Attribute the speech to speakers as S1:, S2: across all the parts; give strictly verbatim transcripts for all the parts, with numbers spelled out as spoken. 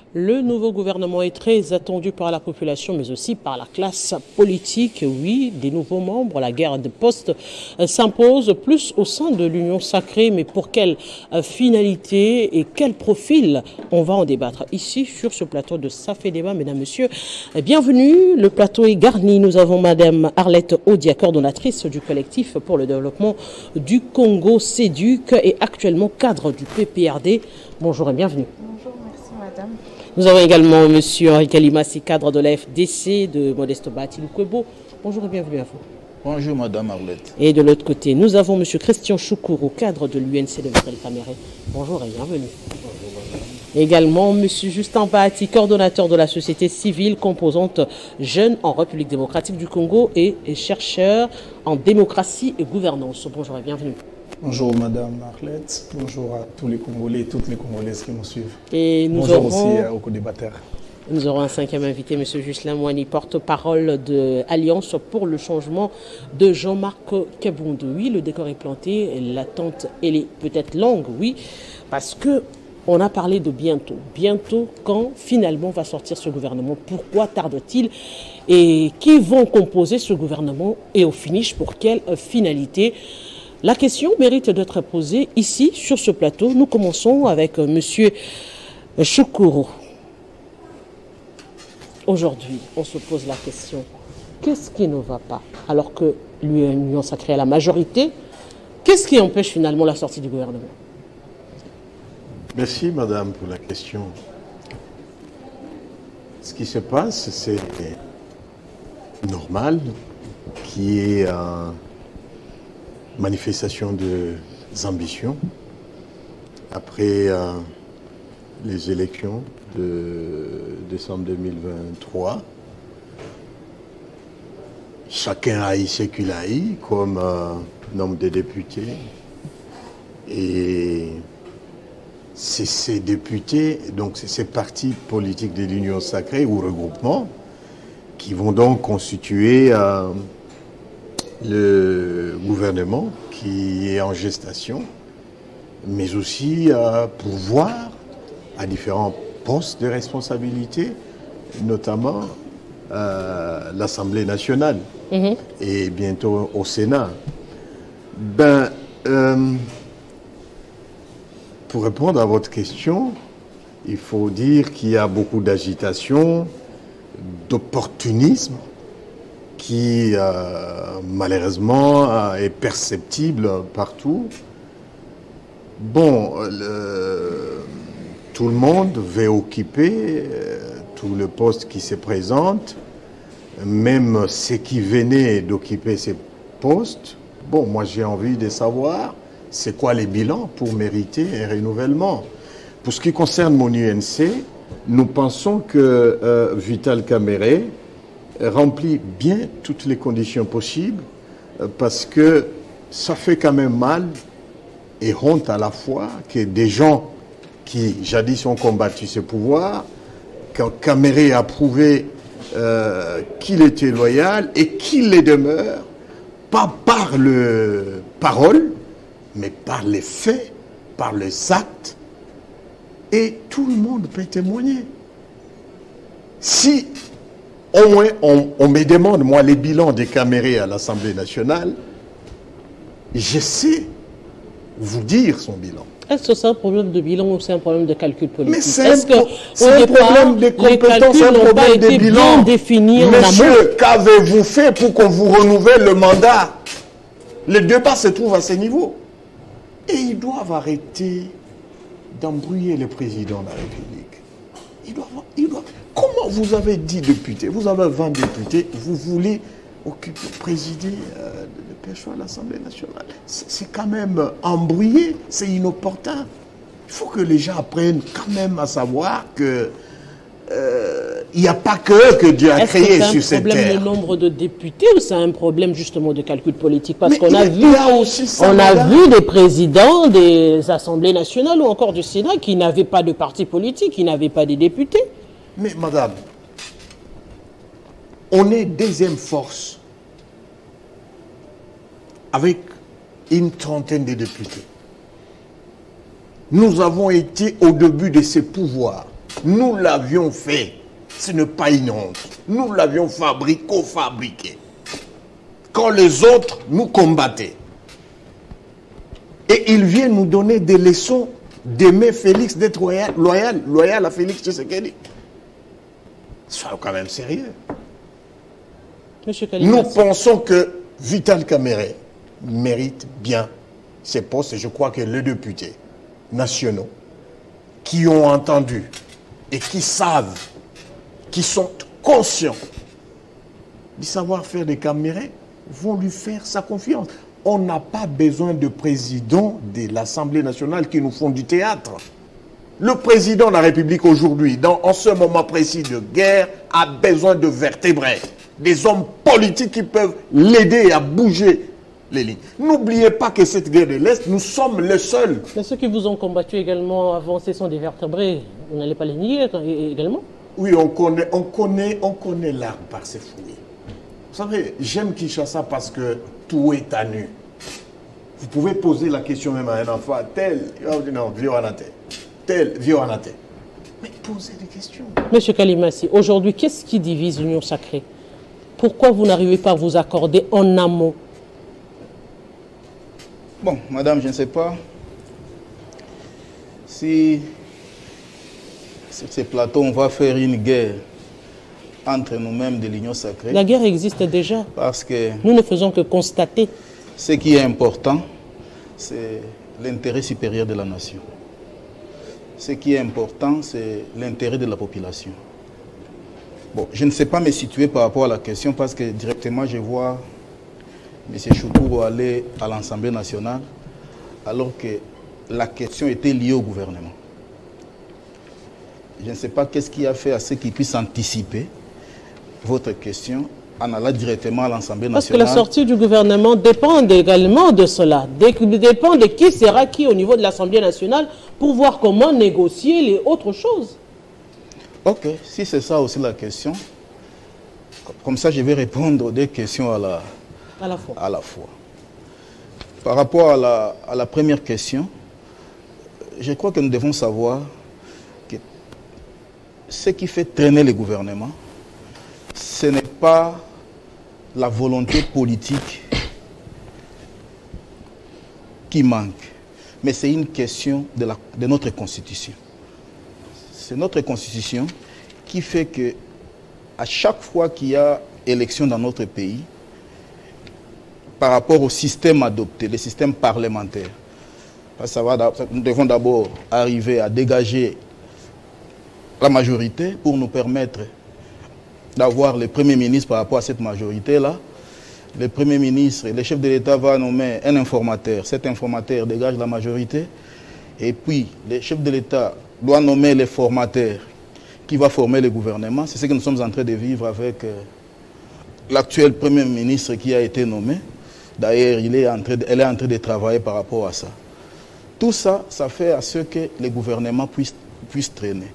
S1: Le nouveau gouvernement est très attendu par la population, mais aussi par la classe politique. Oui, des nouveaux membres, la guerre des postes s'impose plus au sein de l'Union sacrée. Mais pour quelle finalité et quel profil? On va en débattre ici sur ce plateau de Ça fait débat, mesdames, messieurs. Bienvenue, le plateau est garni. Nous avons madame Arlette Odia, coordonnatrice du collectif pour le développement du Congo, CEDUC, et actuellement cadre du P P R D. Bonjour et bienvenue.
S2: Bonjour, merci madame.
S1: Nous avons également M. Henri Kalimassi, cadre de la F D C de Modesto Bati-Lukwebo. Bonjour et bienvenue à vous.
S3: Bonjour madame Arlette.
S1: Et de l'autre côté, nous avons M. Christian Choukourou, cadre de l'U N C de Vitrel Caméré. Bonjour et bienvenue. Bonjour madame. Également M. Justin Bati, coordonnateur de la société civile, composante Jeunes en République démocratique du Congo et chercheur en démocratie et gouvernance. Bonjour et bienvenue.
S4: Bonjour Madame Arlette, bonjour à tous les Congolais et toutes les Congolaises qui nous suivent.
S1: Et nous
S4: bonjour
S1: aurons,
S4: aussi aux co-débatteurs. Nous
S1: aurons un cinquième invité, M. Ghislain Moani, porte-parole de Alliance pour le changement de Jean-Marc Kaboundou. Oui, le décor est planté, l'attente elle est peut-être longue, oui, parce que on a parlé de bientôt. Bientôt, quand finalement va sortir ce gouvernement? Pourquoi tarde-t-il? Et qui vont composer ce gouvernement? Et au finish, pour quelle finalité? La question mérite d'être posée ici, sur ce plateau. Nous commençons avec M. Choukourou. Aujourd'hui, on se pose la question, qu'est-ce qui ne va pas? Alors que l'Union sacrée à la majorité, qu'est-ce qui empêche finalement la sortie du gouvernement?
S5: Merci madame pour la question. Ce qui se passe, c'est normal qu'il y ait un manifestation de ambitions après euh, les élections de décembre deux mille vingt-trois. Chacun a eu ce qu'il a eu comme euh, nombre de députés, et c'est ces députés, donc c'est ces partis politiques de l'Union sacrée ou regroupement qui vont donc constituer euh, le gouvernement qui est en gestation, mais aussi euh, pourvoir à différents postes de responsabilité, notamment euh, l'Assemblée nationale mmh. et bientôt au Sénat. Ben, euh, pour répondre à votre question, il faut dire qu'il y a beaucoup d'agitation, d'opportunisme, qui euh, malheureusement euh, est perceptible partout. Bon, le, tout le monde veut occuper euh, tout le poste qui se présente, même ceux qui venaient d'occuper ces postes. Bon, moi j'ai envie de savoir c'est quoi les bilans pour mériter un renouvellement. Pour ce qui concerne mon U N C, nous pensons que euh, Vital Caméré remplit bien toutes les conditions possibles, parce que ça fait quand même mal et honte à la fois que des gens qui jadis ont combattu ce pouvoir, quand Caméré a prouvé euh, qu'il était loyal et qu'il le demeure, pas par le parole, mais par les faits, par les actes, et tout le monde peut témoigner. Si au moins, on, on me demande, moi, les bilans des Caméré à l'Assemblée nationale, je sais vous dire son bilan.
S1: Est-ce que c'est un problème de bilan ou c'est un problème de calcul politique?
S5: Mais c'est un,
S1: pro
S5: un problème de compétences, un problème de bilan. Monsieur, qu'avez-vous fait pour qu'on vous renouvelle le mandat? Le débat se trouve à ce niveau. Et ils doivent arrêter d'embrouiller le président de la République. Ils doivent... Ils doivent Comment vous avez dix députés, vous avez vingt députés, vous voulez occuper, présider euh, le perchoir à l'Assemblée nationale? C'est quand même embrouillé, c'est inopportun. Il faut que les gens apprennent quand même à savoir que euh, il n'y a pas que que Dieu a créé sur cette terre. Est-ce que c'est un problème
S1: de nombre de députés ou c'est un problème justement de calcul politique? Parce qu'on a, vu,
S5: ça,
S1: on a vu des présidents des assemblées nationales ou encore du Sénat qui n'avaient pas de parti politique, qui n'avaient pas de députés.
S5: Mais madame, on est deuxième force avec une trentaine de députés. Nous avons été au début de ces pouvoirs Nous l'avions fait. Ce n'est pas une honte. Nous l'avions fabriqué, fabriqué. Quand les autres nous combattaient. Et il vient nous donner des leçons d'aimer Félix, d'être loyal, loyal, loyal à Félix Tshisekedi. Soyons quand même sérieux. Nous pensons que Vital Kamerhe mérite bien ces postes. Et je crois que les députés nationaux qui ont entendu et qui savent, qui sont conscients du savoir-faire de Kamerhe vont lui faire sa confiance. On n'a pas besoin de président de l'Assemblée nationale qui nous font du théâtre. Le président de la République aujourd'hui, en ce moment précis de guerre, a besoin de vertébrés, des hommes politiques qui peuvent l'aider à bouger les lignes. N'oubliez pas que cette guerre de l'Est, nous sommes les seuls.
S1: Mais ceux qui vous ont combattu également avant, ce sont des vertébrés. Vous n'allez pas les nier également?
S5: Oui, on connaît, on connaît, on connaît l'arbre par ses fruits. Vous savez, j'aime Kinshasa parce que tout est à nu. Vous pouvez poser la question même à un enfant, tel, non, vieux Anate, tel, vieux Anate. Mais posez des questions.
S1: Monsieur Kalimassi, aujourd'hui, qu'est-ce qui divise l'Union sacrée? Pourquoi vous n'arrivez pas à vous accorder en amont?
S3: Bon, madame, je ne sais pas si sur ces plateaux, on va faire une guerre entre nous-mêmes de l'Union sacrée.
S1: La guerre existe déjà.
S3: Parce que
S1: nous ne faisons que constater.
S3: Ce qui est important, c'est l'intérêt supérieur de la nation. Ce qui est important, c'est l'intérêt de la population. Bon, je ne sais pas me situer par rapport à la question parce que directement, je vois M. Choukourou aller à l'Assemblée nationale alors que la question était liée au gouvernement. Je ne sais pas qu'est-ce qui a fait à ce qu'ils puissent anticiper votre question en allant directement à l'Assemblée nationale.
S1: Parce que la sortie du gouvernement dépend également de cela. Dépend de qui sera qui au niveau de l'Assemblée nationale pour voir comment négocier les autres choses.
S3: Ok, si c'est ça aussi la question, comme ça je vais répondre aux deux questions à la,
S1: à la fois.
S3: À la fois. Par rapport à la, à la première question, je crois que nous devons savoir que ce qui fait traîner le gouvernement, ce n'est pas la volonté politique qui manque, mais c'est une question de, la, de notre constitution. C'est notre constitution qui fait que à chaque fois qu'il y a élection dans notre pays, par rapport au système adopté, le système parlementaire, ça va, nous devons d'abord arriver à dégager la majorité pour nous permettre d'avoir le Premier ministre par rapport à cette majorité-là. Le Premier ministre, le chef de l'État va nommer un informateur. Cet informateur dégage la majorité. Et puis, le chef de l'État doit nommer le formateur qui va former le gouvernement. C'est ce que nous sommes en train de vivre avec euh, l'actuel Premier ministre qui a été nommé. D'ailleurs, elle est en train de travailler par rapport à ça. Tout ça, ça fait à ce que le gouvernement puisse, puisse traîner.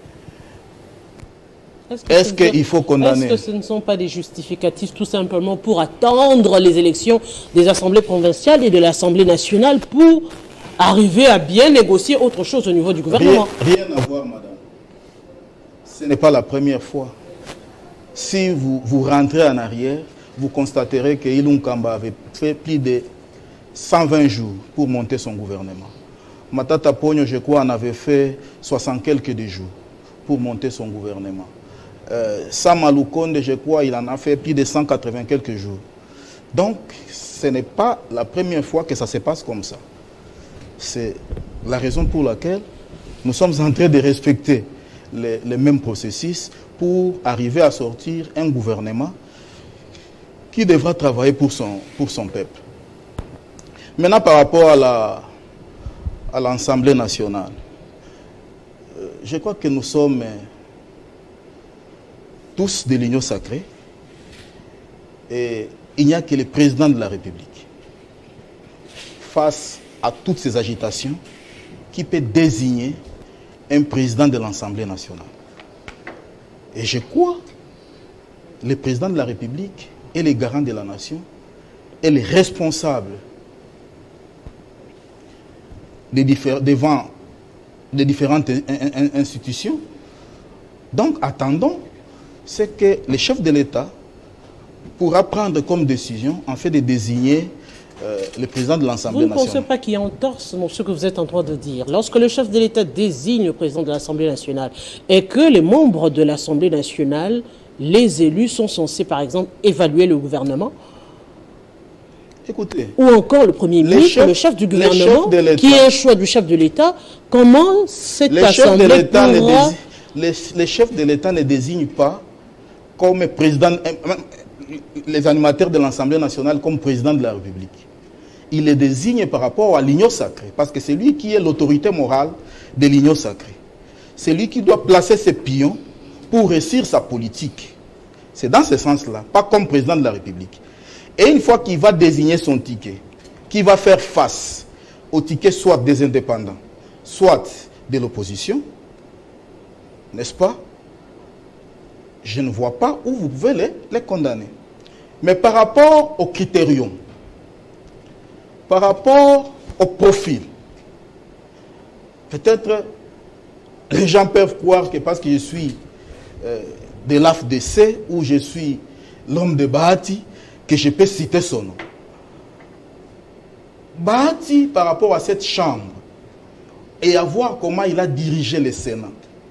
S3: Est-ce qu'il est faut condamner?
S1: Est-ce que ce ne sont pas des justificatifs tout simplement pour attendre les élections des assemblées provinciales et de l'Assemblée nationale pour arriver à bien négocier autre chose au niveau du gouvernement?
S3: Rien, rien à voir, madame. Ce n'est pas la première fois. Si vous, vous rentrez en arrière, vous constaterez que Ilunga Kamba avait fait plus de cent vingt jours pour monter son gouvernement. Matata Pogno, je crois, en avait fait soixante quelques jours pour monter son gouvernement. Euh, Sam Alukonde, je crois, il en a fait plus de cent quatre-vingts quelques jours. Donc, ce n'est pas la première fois que ça se passe comme ça. C'est la raison pour laquelle nous sommes en train de respecter les, les mêmes processus pour arriver à sortir un gouvernement qui devra travailler pour son, pour son peuple. Maintenant, par rapport à la, à l'Assemblée nationale, euh, je crois que nous sommes euh, tous de l'Union sacrée et il n'y a que le président de la République face à toutes ces agitations qui peut désigner un président de l'Assemblée nationale. Et je crois que le président de la République est le garant de la nation, est le responsable des diffé- devant des différentes in- in- institutions Donc, attendons ce que le chef de l'État pourra prendre comme décision, en fait, de désigner euh, le président de l'Assemblée nationale.
S1: Vous ne pensez pas qu'il y a entorse dans ce que vous êtes en train de dire? Lorsque le chef de l'État désigne le président de l'Assemblée nationale et que les membres de l'Assemblée nationale, les élus, sont censés, par exemple, évaluer le gouvernement,
S3: écoutez,
S1: ou encore le Premier ministre,
S3: chefs,
S1: le chef du gouvernement, qui est un choix du chef de l'État, comment cette
S3: les
S1: Assemblée
S3: chefs de
S1: pourra...
S3: ne désigne, les, les chefs de l'État ne désignent pas comme président, les animateurs de l'Assemblée nationale comme président de la République. Il les désigne par rapport à l'union sacrée, parce que c'est lui qui est l'autorité morale de l'union sacrée. C'est lui qui doit placer ses pions pour réussir sa politique. C'est dans ce sens-là, pas comme président de la République. Et une fois qu'il va désigner son ticket, qui va faire face au ticket soit des indépendants, soit de l'opposition, n'est-ce pas? Je ne vois pas où vous pouvez les, les condamner. Mais par rapport au critérium, par rapport au profil, peut-être les gens peuvent croire que parce que je suis euh, de l'A F D C ou je suis l'homme de Bahati, que je peux citer son nom. Bahati, par rapport à cette chambre, et à voir comment il a dirigé le Sénat,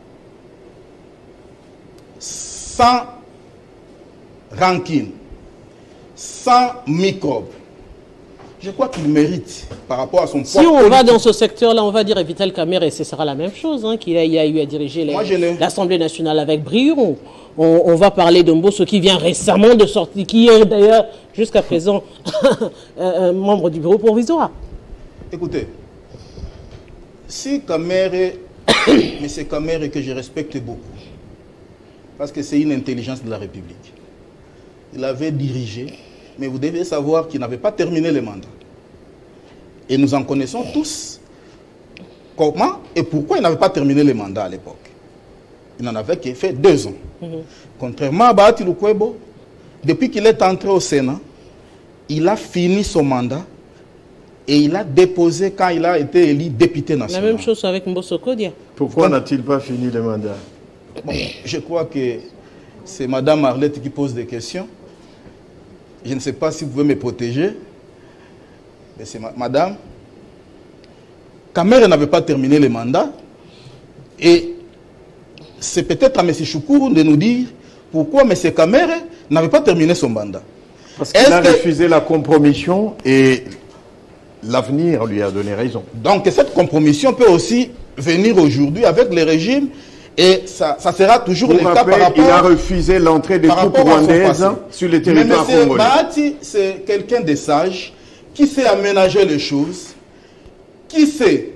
S3: sans rancune, sans microbe, je crois qu'il mérite par rapport à son poids
S1: Si on
S3: politique.
S1: va dans ce secteur-là, on va dire Vital Kamerhe, et ce sera la même chose, hein, qu'il a, il a eu à diriger l'Assemblée nationale avec brio. On, on va parler de Mbosso qui vient récemment de sortir, qui est d'ailleurs jusqu'à présent un membre du bureau provisoire.
S3: Écoutez, si Kamerhe, mais c'est Kamerhe que je respecte beaucoup, parce que c'est une intelligence de la République. Il avait dirigé, mais vous devez savoir qu'il n'avait pas terminé le mandat. Et nous en connaissons tous comment et pourquoi il n'avait pas terminé le mandat à l'époque. Il n'en avait que fait deux ans. Mm-hmm. Contrairement à Bahati Lukwebo, depuis qu'il est entré au Sénat, il a fini son mandat et il a déposé quand il a été élu député national.
S1: La même chose avec Mbosso Kodia.
S5: Pourquoi n'a-t-il pas fini le mandat?
S3: Bon, je crois que c'est Madame Arlette qui pose des questions. Je ne sais pas si vous pouvez me protéger. Mais c'est ma Madame. Kamerhe n'avait pas terminé le mandat. Et c'est peut-être à M. Choukourou de nous dire pourquoi M. Kamerhe n'avait pas terminé son mandat.
S5: Parce qu'il a que... refusé la compromission et l'avenir lui a donné raison.
S3: Donc cette compromission peut aussi venir aujourd'hui avec le régime. Et ça, ça sera toujours
S5: Pour
S3: le
S5: rappel,
S3: cas par rapport...
S5: Il a refusé l'entrée des troupes rwandaises sur le territoire congolais.
S3: Mais M. Bahati, c'est quelqu'un de sage, qui sait aménager les choses, qui sait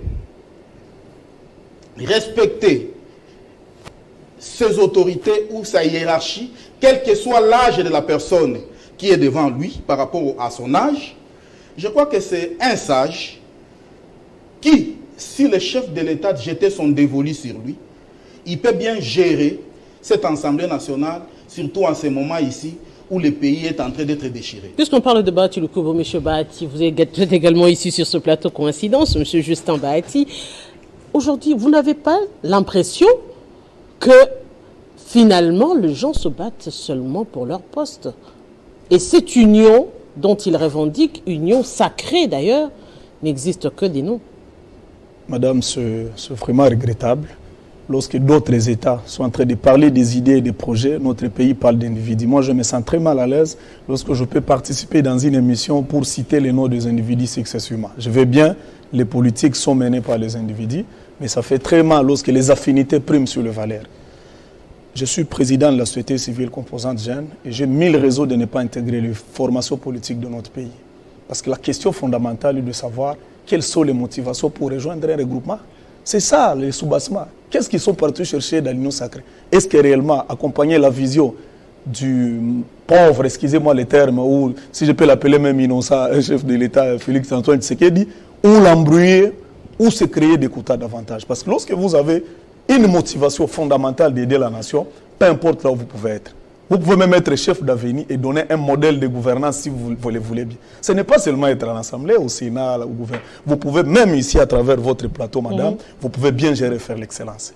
S3: respecter ses autorités ou sa hiérarchie, quel que soit l'âge de la personne qui est devant lui par rapport à son âge. Je crois que c'est un sage qui, si le chef de l'État jetait son dévolu sur lui, il peut bien gérer cette Assemblée nationale, surtout en ce moment ici, où le pays est en train d'être déchiré.
S1: Puisqu'on parle de Bahati Lukwebo, M. Bahati, vous êtes également ici sur ce plateau, coïncidence, M. Justin Bahati. Aujourd'hui, vous n'avez pas l'impression que finalement, les gens se battent seulement pour leur poste. Et cette union dont ils revendiquent, union sacrée d'ailleurs, n'existe que des noms.
S4: Madame, c'est vraiment regrettable. Lorsque d'autres États sont en train de parler des idées et des projets, notre pays parle d'individus. Moi, je me sens très mal à l'aise lorsque je peux participer dans une émission pour citer les noms des individus successivement. Je veux bien, les politiques sont menées par les individus, mais ça fait très mal lorsque les affinités priment sur les valeurs. Je suis président de la société civile composante jeune et j'ai mille raisons de ne pas intégrer les formations politiques de notre pays. Parce que la question fondamentale est de savoir quelles sont les motivations pour rejoindre un regroupement. C'est ça, les sous-bassements. Qu'est-ce qu'ils sont partis chercher dans l'union sacrée? Est-ce que réellement accompagner la vision du pauvre, excusez-moi les termes, ou si je peux l'appeler même innocent, un chef de l'État, Félix Antoine Tshisekedi, ou l'embrouiller, ou se créer des quotas davantage? Parce que lorsque vous avez une motivation fondamentale d'aider la nation, peu importe là où vous pouvez être. Vous pouvez même être chef d'avenir et donner un modèle de gouvernance si vous, vous le voulez bien. Ce n'est pas seulement être à l'Assemblée, au Sénat, au gouvernement. Vous pouvez même ici, à travers votre plateau, madame, mmh. vous pouvez bien gérer, faire l'excellence.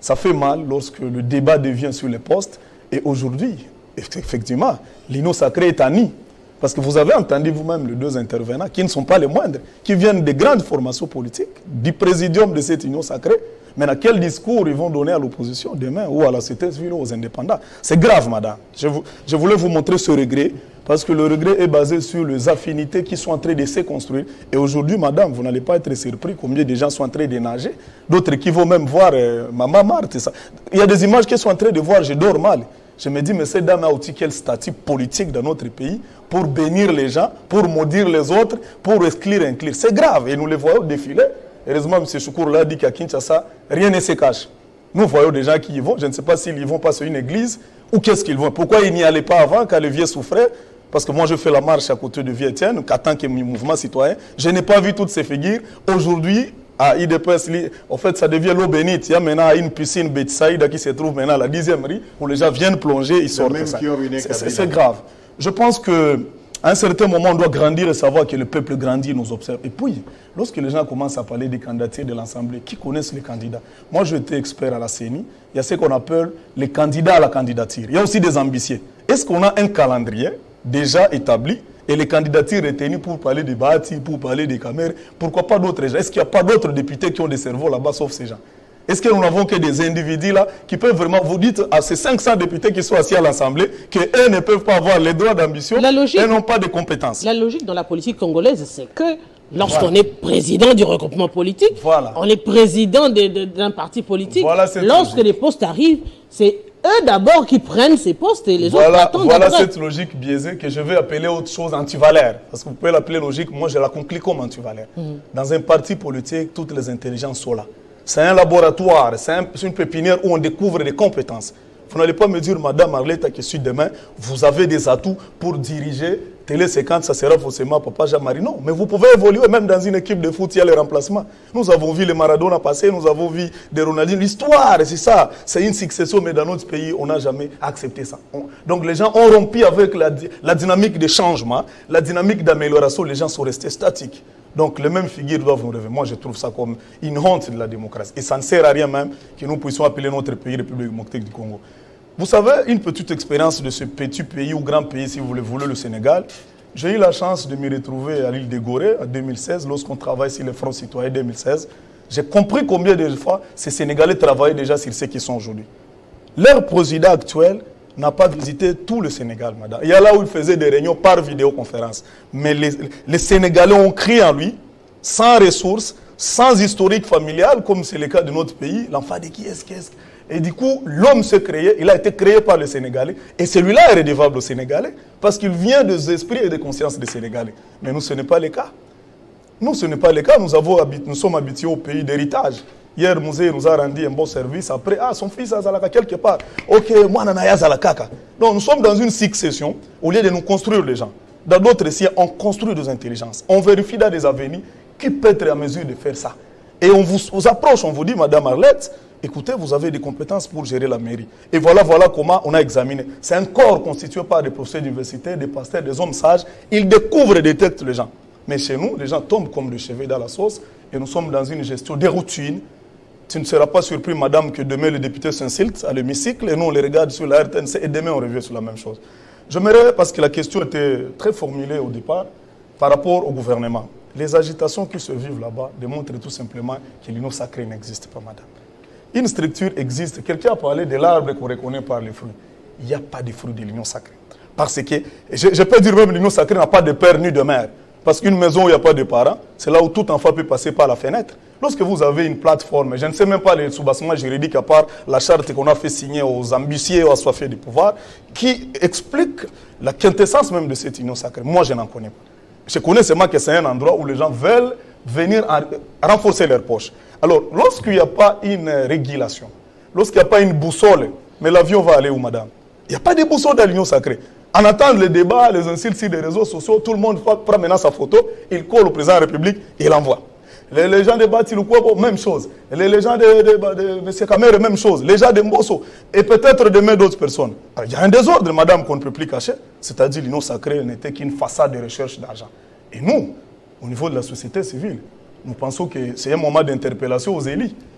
S4: Ça fait mal lorsque le débat devient sur les postes. Et aujourd'hui, effectivement, l'Union sacrée est annie. Parce que vous avez entendu vous-même les deux intervenants, qui ne sont pas les moindres, qui viennent des grandes formations politiques, du présidium de cette Union sacrée. Maintenant, quel discours ils vont donner à l'opposition demain ou à la société civile ou aux indépendants? C'est grave, madame. Je, vous, je voulais vous montrer ce regret, parce que le regret est basé sur les affinités qui sont en train de se construire. Et aujourd'hui, madame, vous n'allez pas être surpris combien de gens sont en train de nager. D'autres qui vont même voir euh, Maman Marthe. Ça. Il y a des images qu'ils sont en train de voir, je dors mal. Je me dis, mais cette dame a aussi quel statut politique dans notre pays pour bénir les gens, pour maudire les autres, pour exclure, inclure. C'est grave. Et nous les voyons défiler. Heureusement, M. Choukour l'a dit qu'à Kinshasa, rien ne se cache. Nous voyons des gens qui y vont. Je ne sais pas s'ils y vont passer une église ou qu'est-ce qu'ils vont. Pourquoi ils n'y allaient pas avant, quand le vieux souffrait? Parce que moi, je fais la marche à côté de Vieux Etienne, qu'en tant que mouvement citoyen, je n'ai pas vu toutes ces figures. Aujourd'hui, à I D P S, en fait, ça devient l'eau bénite. Il y a maintenant une piscine Betsaïda qui se trouve maintenant à la dixième rue, où les gens viennent plonger, ils sortent. C'est grave. Je pense que à un certain moment, on doit grandir et savoir que le peuple grandit, nous observe. Et puis, lorsque les gens commencent à parler des candidatures de l'Assemblée, qui connaissent les candidats? Moi, j'étais expert à la C E N I. Il y a ce qu'on appelle les candidats à la candidature. Il y a aussi des ambitieux. Est-ce qu'on a un calendrier déjà établi et les candidatures retenues pour parler des bâtis, pour parler des caméras? Pourquoi pas d'autres gens? Est-ce qu'il n'y a pas d'autres députés qui ont des cerveaux là-bas, sauf ces gens? Est-ce que nous n'avons que des individus là qui peuvent vraiment, vous dites à ces cinq cents députés qui sont assis à l'Assemblée, qu'eux ne peuvent pas avoir les droits d'ambition et n'ont pas de compétences?
S1: La logique dans la politique congolaise, c'est que lorsqu'on voilà. est président du regroupement politique, voilà. on est président d'un parti politique, voilà lorsque logique. les postes arrivent, c'est eux d'abord qui prennent ces postes et les
S4: voilà,
S1: autres attendent.
S4: Voilà cette logique biaisée que je vais appeler autre chose antivalaire. Parce que vous pouvez l'appeler logique, moi je la conclue comme antivalaire. Mmh. Dans un parti politique, toutes les intelligences sont là. C'est un laboratoire, c'est un, une pépinière où on découvre des compétences. Vous n'allez pas me dire, Madame Arletta, que suite demain, vous avez des atouts pour diriger Télé cinquante, ça sera forcément Papa Jean-Marie. Non, mais vous pouvez évoluer même dans une équipe de foot, il y a les remplacements. Nous avons vu les Maradona passer, nous avons vu des Ronaldinho. L'histoire, c'est ça. C'est une succession, mais dans notre pays, on n'a jamais accepté ça. On... Donc les gens ont rompu avec la, la dynamique de changement, la dynamique d'amélioration. Les gens sont restés statiques. Donc les mêmes figures doivent nous revenir. Moi, je trouve ça comme une honte de la démocratie. Et ça ne sert à rien même que nous puissions appeler notre pays République démocratique du Congo. Vous savez, une petite expérience de ce petit pays ou grand pays, si vous le voulez, le Sénégal. J'ai eu la chance de me retrouver à l'île de Gorée en deux mille seize, lorsqu'on travaille sur le Front citoyen deux mille seize. J'ai compris combien de fois ces Sénégalais travaillaient déjà sur ceux qui sont aujourd'hui. Leur président actuel n'a pas visité tout le Sénégal, madame. Il y a là où il faisait des réunions par vidéoconférence. Mais les, les Sénégalais ont crié en lui, sans ressources, sans historique familial, comme c'est le cas de notre pays. L'enfant de qui est-ce qu'est-ce Et du coup, l'homme s'est créé, il a été créé par les Sénégalais. Et celui-là est redevable aux Sénégalais, parce qu'il vient des esprits et des consciences des Sénégalais. Mais nous, ce n'est pas le cas. Nous, ce n'est pas le cas. Nous, avons, nous sommes habitués au pays d'héritage. Hier, Mouzé nous a rendu un bon service. Après, ah, son fils a Zalaka quelque part. Ok, moi, Nanaya Zalakaka. Donc, nous sommes dans une succession, au lieu de nous construire les gens. Dans d'autres siècles, on construit des intelligences. On vérifie dans des avenirs qui peut être à mesure de faire ça. Et on vous, vous approche, on vous dit, Madame Arlette, écoutez, vous avez des compétences pour gérer la mairie. Et voilà, voilà comment on a examiné. C'est un corps constitué par des professeurs d'université, des pasteurs, des hommes sages. Ils découvrent et détectent les gens. Mais chez nous, les gens tombent comme des cheveux dans la sauce. Et nous sommes dans une gestion des routines. Tu ne seras pas surpris, madame, que demain le député s'insulte à l'hémicycle. Et nous, on les regarde sur la R T N C et demain, on revient sur la même chose. J'aimerais, parce que la question était très formulée au départ, par rapport au gouvernement. Les agitations qui se vivent là-bas démontrent tout simplement que l'union sacrée n'existe pas, madame. Une structure existe. Quelqu'un a parlé de l'arbre qu'on reconnaît par les fruits. Il n'y a pas de fruits de l'union sacrée. Parce que, je, je peux dire même que l'union sacrée n'a pas de père ni de mère. Parce qu'une maison où il n'y a pas de parents, c'est là où tout enfant peut passer par la fenêtre. Lorsque vous avez une plateforme, je ne sais même pas les sous-bassements juridiques à part la charte qu'on a fait signer aux ambitieux et aux assoiffés du pouvoir, qui explique la quintessence même de cette union sacrée. Moi, je n'en connais pas. Je connais seulement que c'est un endroit où les gens veulent venir renforcer leurs poches. Alors, lorsqu'il n'y a pas une régulation, lorsqu'il n'y a pas une boussole, mais l'avion va aller où, madame? Il n'y a pas de boussole dans l'union sacrée. En attendant les débats, les insultes sur les réseaux sociaux, tout le monde prend maintenant sa photo, il colle au président de la République et il l'envoie. Les, les gens de Batiloukwabo, même chose. Les, les gens de, de, de, de M. Kamere, même chose. Les gens de Mbosso. Et peut-être demain d'autres personnes. Alors, il y a un désordre, madame, qu'on ne peut plus cacher. C'est-à-dire l'union sacrée n'était qu'une façade de recherche d'argent. Et nous, au niveau de la société civile, nous pensons que c'est un moment d'interpellation aux élites.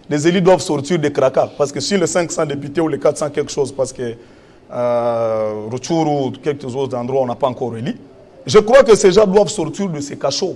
S4: les élites doivent sortir des cracas. Parce que sur les cinq cents députés ou les quatre cents quelque chose, parce que euh, Rutshuru ou quelques autres endroits, on n'a pas encore élu, je crois que ces gens doivent sortir de ces cachots.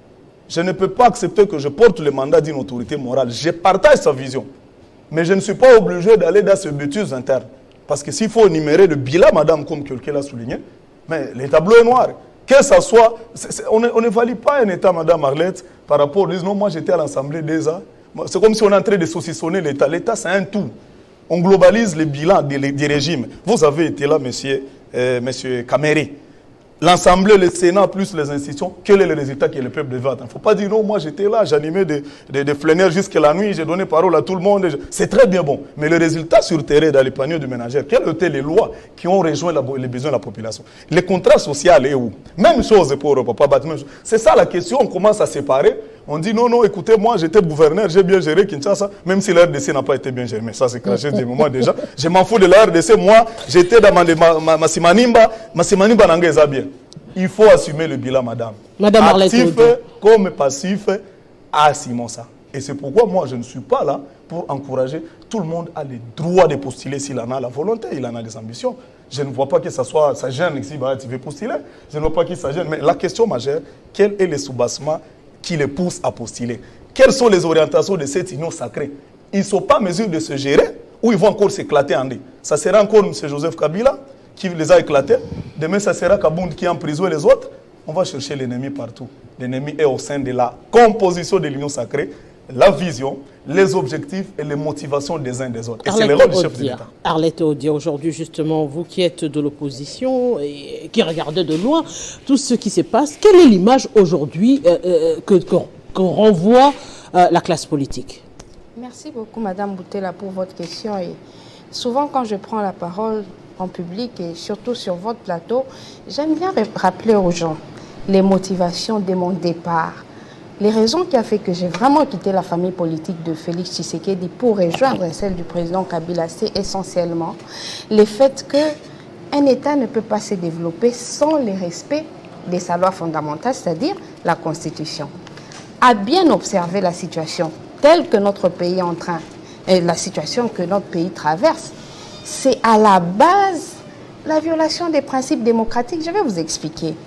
S4: Je ne peux pas accepter que je porte le mandat d'une autorité morale. Je partage sa vision. Mais je ne suis pas obligé d'aller dans ce bêtises interne. Parce que s'il faut énumérer le bilan, madame, comme quelqu'un l'a souligné, mais les tableaux est noir. Que ça soit, c est, c est, on, on ne valide pas un État, madame Arlette, par rapport aux... Non, moi j'étais à l'Assemblée déjà. C'est comme si on est en train de saucissonner l'État. L'État, c'est un tout. On globalise les bilans des, des régimes. Vous avez été là, monsieur, euh, monsieur Kamere. L'Assemblée, le Sénat, plus les institutions, quel est le résultat que le peuple devait attendre? Il ne faut pas dire non, moi j'étais là, j'animais des, des, des flâneurs jusqu'à la nuit, j'ai donné parole à tout le monde. C'est très bien bon. Mais le résultat sur terrain dans les paniers du ménagère, quelles étaient les lois qui ont rejoint la, les besoins de la population? Les contrats sociaux est où? Même chose pour Papa Bat. C'est ça la question, on commence à séparer. On dit non, non, écoutez, moi j'étais gouverneur, j'ai bien géré Kinshasa, même si la R D C n'a pas été bien gérée. Mais ça c'est craché des moments déjà. Je m'en fous de la R D C, moi j'étais dans ma Massimanimba, Massimanimba n'engage bien. Il faut assumer le bilan, madame. Madame actif comme passif, assumons ça. Et c'est pourquoi moi, je ne suis pas là pour encourager. Tout le monde a le droit de postuler s'il en a la volonté, il en a des ambitions. Je ne vois pas que ça soit, ça gêne ici, bah, tu veux postuler. Je ne vois pas que ça gêne. Mais la question majeure, quel est le soubassement qui les pousse à postuler? Quelles sont les orientations de cette union sacrée? Ils ne sont pas en mesure de se gérer ou ils vont encore s'éclater en deux. Ça sera encore M. Joseph Kabila qui les a éclatés. Demain, ça sera Kabound qui emprisonne les autres. On va chercher l'ennemi partout. L'ennemi est au sein de la composition de l'union sacrée, la vision, les objectifs et les motivations des uns des autres. Et c'est le rôle du chef de l'État.
S1: Arlette Odia, aujourd'hui, justement, vous qui êtes de l'opposition et qui regardez de loin tout ce qui se passe, quelle est l'image aujourd'hui euh, euh, que, que, que renvoie euh, la classe politique?
S2: Merci beaucoup, Madame Boutella, pour votre question. Et souvent, quand je prends la parole en public et surtout sur votre plateau, j'aime bien rappeler aux gens les motivations de mon départ. Les raisons qui ont fait que j'ai vraiment quitté la famille politique de Félix Tshisekedi pour rejoindre celle du président Kabila, c'est essentiellement le fait qu'un État ne peut pas se développer sans le respect de sa loi fondamentale, c'est-à-dire la Constitution. À bien observer la situation telle que notre pays est en train, et la situation que notre pays traverse, c'est à la base la violation des principes démocratiques. Je vais vous expliquer.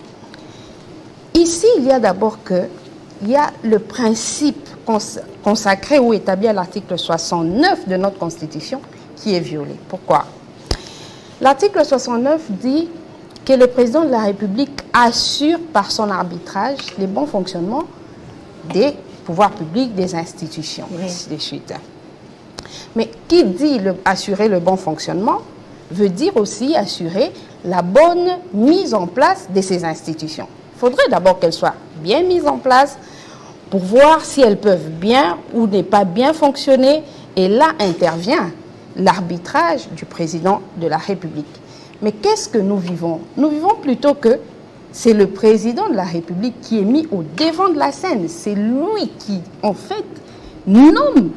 S2: Ici, il y a d'abord que il y a le principe consacré ou établi à l'article soixante-neuf de notre Constitution qui est violé. Pourquoi? L'article soixante-neuf dit que le président de la République assure par son arbitrage le bon fonctionnement des pouvoirs publics, des institutions, oui. Ainsi de suite. Mais qui dit le, assurer le bon fonctionnement veut dire aussi assurer la bonne mise en place de ces institutions. Il faudrait d'abord qu'elles soient bien mises en place pour voir si elles peuvent bien ou ne pas bien fonctionner. Et là intervient l'arbitrage du président de la République. Mais qu'est-ce que nous vivons? Nous vivons plutôt que c'est le président de la République qui est mis au devant de la scène. C'est lui qui, en fait, nomme.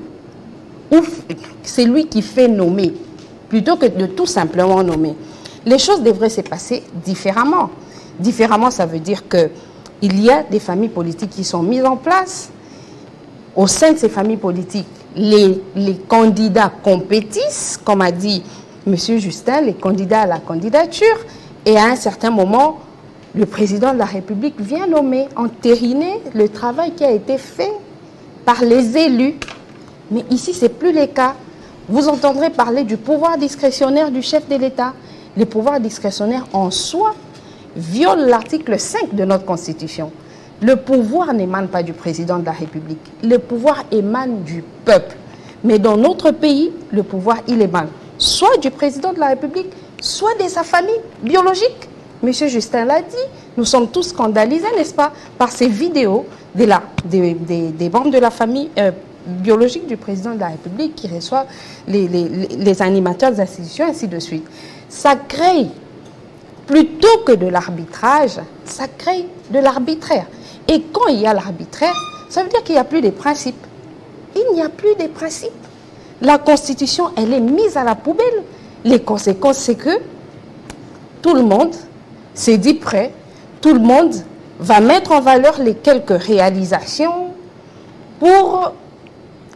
S2: C'est lui qui fait nommer, plutôt que de tout simplement nommer. Les choses devraient se passer différemment. Différemment, ça veut dire qu'il y a des familles politiques qui sont mises en place. Au sein de ces familles politiques, les, les candidats compétissent, comme a dit M. Justin, les candidats à la candidature. Et à un certain moment, le président de la République vient nommer, entériner le travail qui a été fait par les élus. Mais ici, ce n'est plus le cas. Vous entendrez parler du pouvoir discrétionnaire du chef de l'État. Le pouvoir discrétionnaire en soi viole l'article cinq de notre Constitution. Le pouvoir n'émane pas du président de la République. Le pouvoir émane du peuple. Mais dans notre pays, le pouvoir, il émane soit du président de la République, soit de sa famille biologique. Monsieur Justin l'a dit, nous sommes tous scandalisés, n'est-ce pas, par ces vidéos de la, des, des, des membres de la famille euh, biologique du président de la République qui reçoivent les, les, les animateurs des institutions, ainsi de suite. Ça crée, plutôt que de l'arbitrage, ça crée de l'arbitraire. Et quand il y a l'arbitraire, ça veut dire qu'il n'y a plus de principes. Il n'y a plus de principes. La Constitution, elle est mise à la poubelle. Les conséquences, c'est que tout le monde s'est dit prêt, tout le monde va mettre en valeur les quelques réalisations pour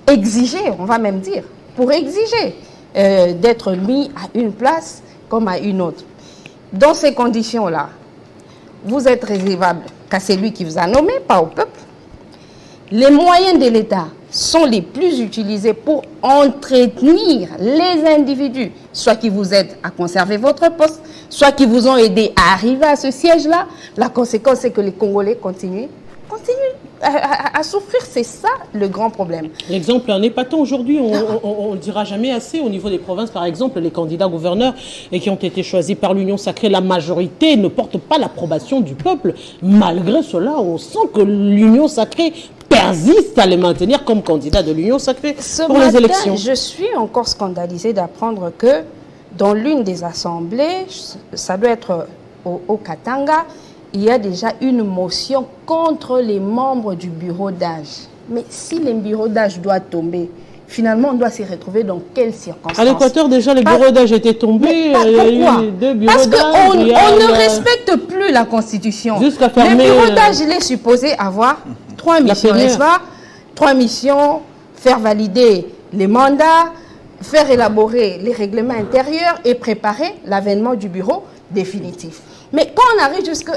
S2: exiger, on va même dire, pour exiger euh, d'être mis à une place comme à une autre. Dans ces conditions-là, vous êtes réservable qu'à celui qui vous a nommé, pas au peuple. Les moyens de l'État sont les plus utilisés pour entretenir les individus, soit qui vous aident à conserver votre poste, soit qui vous ont aidé à arriver à ce siège-là. La conséquence, c'est que les Congolais continuent, continuent à, à, à souffrir. C'est ça le grand problème.
S1: L'exemple en est épatant aujourd'hui. On ne le dira jamais assez. Au niveau des provinces, par exemple, les candidats gouverneurs et qui ont été choisis par l'Union sacrée, la majorité ne porte pas l'approbation du peuple. Malgré cela, on sent que l'Union sacrée persiste à les maintenir comme candidat de l'Union sacrée
S2: Ce
S1: pour
S2: matin,
S1: les élections.
S2: Je suis encore scandalisée d'apprendre que dans l'une des assemblées, ça doit être au, au Katanga, il y a déjà une motion contre les membres du bureau d'âge. Mais si le bureau d'âge doit tomber, finalement, on doit se retrouver dans quelles circonstances?
S1: À l'Équateur, déjà, le bureau d'âge était tombé.
S2: Pas,
S1: il y a
S2: pourquoi?
S1: eu deux bureaux
S2: Parce qu'on
S1: d'âge, il y a,
S2: on
S1: il y
S2: ne
S1: a...
S2: respecte plus la Constitution.
S1: Jusqu'à
S2: Le
S1: fermer,
S2: bureau
S1: euh,
S2: d'âge, il est supposé avoir trois missions,
S1: plénière.
S2: n'est-ce pas? Trois missions, faire valider les mandats, faire élaborer les règlements intérieurs et préparer l'avènement du bureau définitif. Mais quand on arrive jusqu'à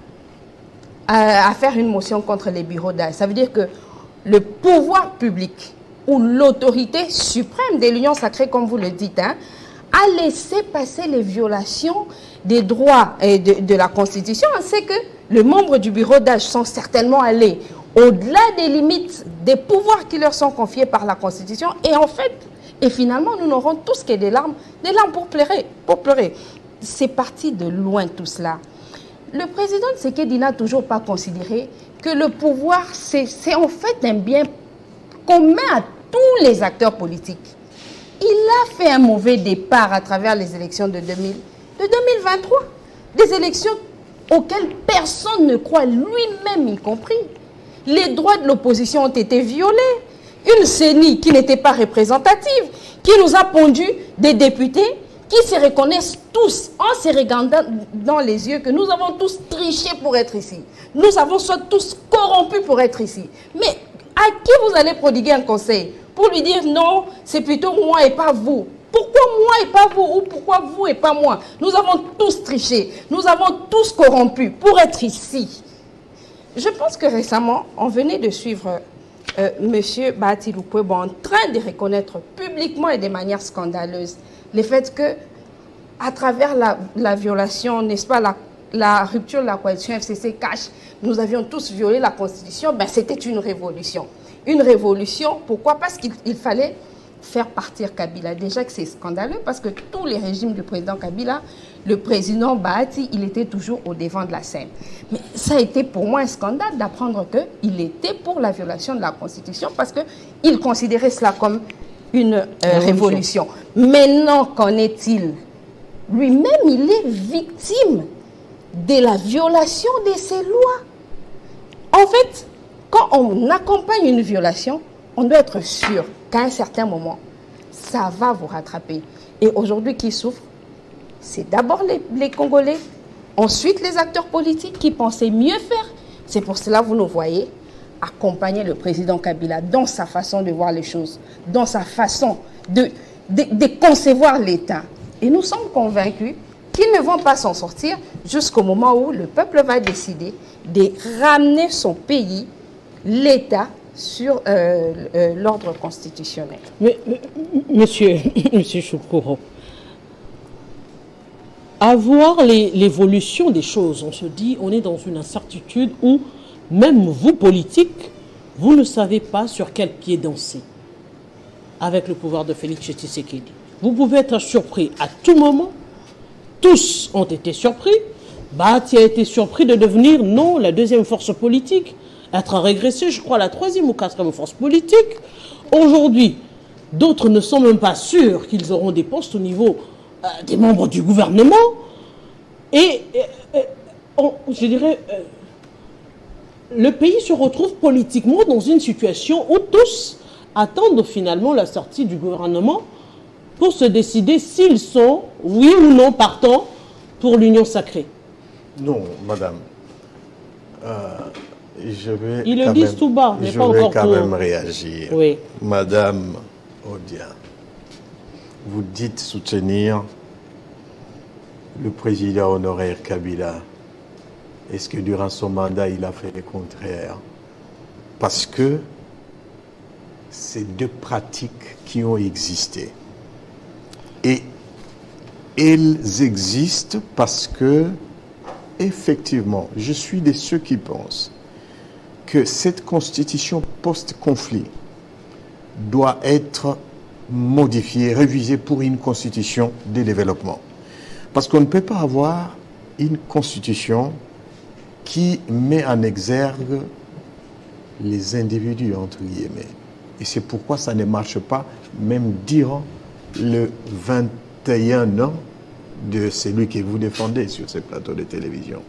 S2: à, à faire une motion contre les bureaux d'âge, ça veut dire que le pouvoir public ou l'autorité suprême de l'Union sacrée, comme vous le dites, hein, a laissé passer les violations des droits et de, de la Constitution. On sait que les membres du bureau d'âge sont certainement allés au-delà des limites des pouvoirs qui leur sont confiés par la Constitution. Et en fait, et finalement, nous n'aurons tous que des larmes, des larmes pour pleurer. Pour pleurer. C'est parti de loin tout cela. Le président Tshisekedi n'a toujours pas considéré que le pouvoir, c'est en fait un bien commun à tous les acteurs politiques. Il a fait un mauvais départ à travers les élections de, deux mille, de deux mille vingt-trois. Des élections auxquelles personne ne croit, lui-même y compris. Les droits de l'opposition ont été violés. Une C E N I qui n'était pas représentative, qui nous a pondu des députés qui se reconnaissent tous, en se regardant dans les yeux, que nous avons tous triché pour être ici. Nous avons soit tous corrompus pour être ici. Mais à qui vous allez prodiguer un conseil pour lui dire non, c'est plutôt moi et pas vous? Pourquoi moi et pas vous? Ou pourquoi vous et pas moi? Nous avons tous triché, nous avons tous corrompu pour être ici. Je pense que récemment, on venait de suivre euh, M. Bahati Lukwebo en train de reconnaître publiquement et de manière scandaleuse le fait que, à travers la, la violation, n'est-ce pas, la, la rupture de la coalition F C C cache, nous avions tous violé la Constitution, ben, c'était une révolution. Une révolution, pourquoi? Parce qu'il fallait faire partir Kabila. Déjà que c'est scandaleux, parce que tous les régimes du président Kabila, le président Bahati, il était toujours au devant de la scène. Mais ça a été pour moi un scandale d'apprendre qu'il était pour la violation de la Constitution, parce qu'il considérait cela comme une euh, révolution. Maintenant, qu'en est-il? Lui-même, il est victime de la violation de ces lois. En fait, quand on accompagne une violation, on doit être sûr qu'à un certain moment, ça va vous rattraper. Et aujourd'hui, qui souffre? C'est d'abord les, les Congolais, ensuite les acteurs politiques qui pensaient mieux faire. C'est pour cela que vous nous voyez accompagner le président Kabila dans sa façon de voir les choses, dans sa façon de, de, de concevoir l'État. Et nous sommes convaincus qu'ils ne vont pas s'en sortir jusqu'au moment où le peuple va décider de ramener son pays, l'État, sur euh, euh, l'ordre constitutionnel.
S1: Mais, mais, monsieur, monsieur Choukoro, à voir l'évolution des choses, on se dit, on est dans une incertitude où même vous, politiques, vous ne savez pas sur quel pied danser avec le pouvoir de Félix Tshisekedi. Vous pouvez être surpris à tout moment. Tous ont été surpris. Bahati a été surpris de devenir, non, la deuxième force politique, être régressé, je crois, la troisième ou quatrième force politique. Aujourd'hui, d'autres ne sont même pas sûrs qu'ils auront des postes au niveau euh, des membres du gouvernement. Et, euh, on, je dirais, euh, le pays se retrouve politiquement dans une situation où tous attendent finalement la sortie du gouvernement pour se décider s'ils sont, oui ou non, partants pour l'union sacrée.
S5: Non, madame. Euh, Je vais
S1: Ils le
S5: quand
S1: disent
S5: même-
S1: tout bas, mais
S5: je
S1: pas
S5: vais
S1: encore
S5: quand
S1: tout.
S5: même réagir.
S1: Oui.
S5: Madame Odia, vous dites soutenir le président honoraire Kabila. Est-ce que durant son mandat, il a fait le contraire? Parce que c'est deux pratiques qui ont existé. Et elles existent parce que, effectivement, je suis de ceux qui pensent que cette constitution post-conflit doit être modifiée, révisée pour une constitution de développement. Parce qu'on ne peut pas avoir une constitution qui met en exergue les individus, entre guillemets. Et c'est pourquoi ça ne marche pas, même durant le vingt et un ans de celui que vous défendez sur ces plateaux de télévision.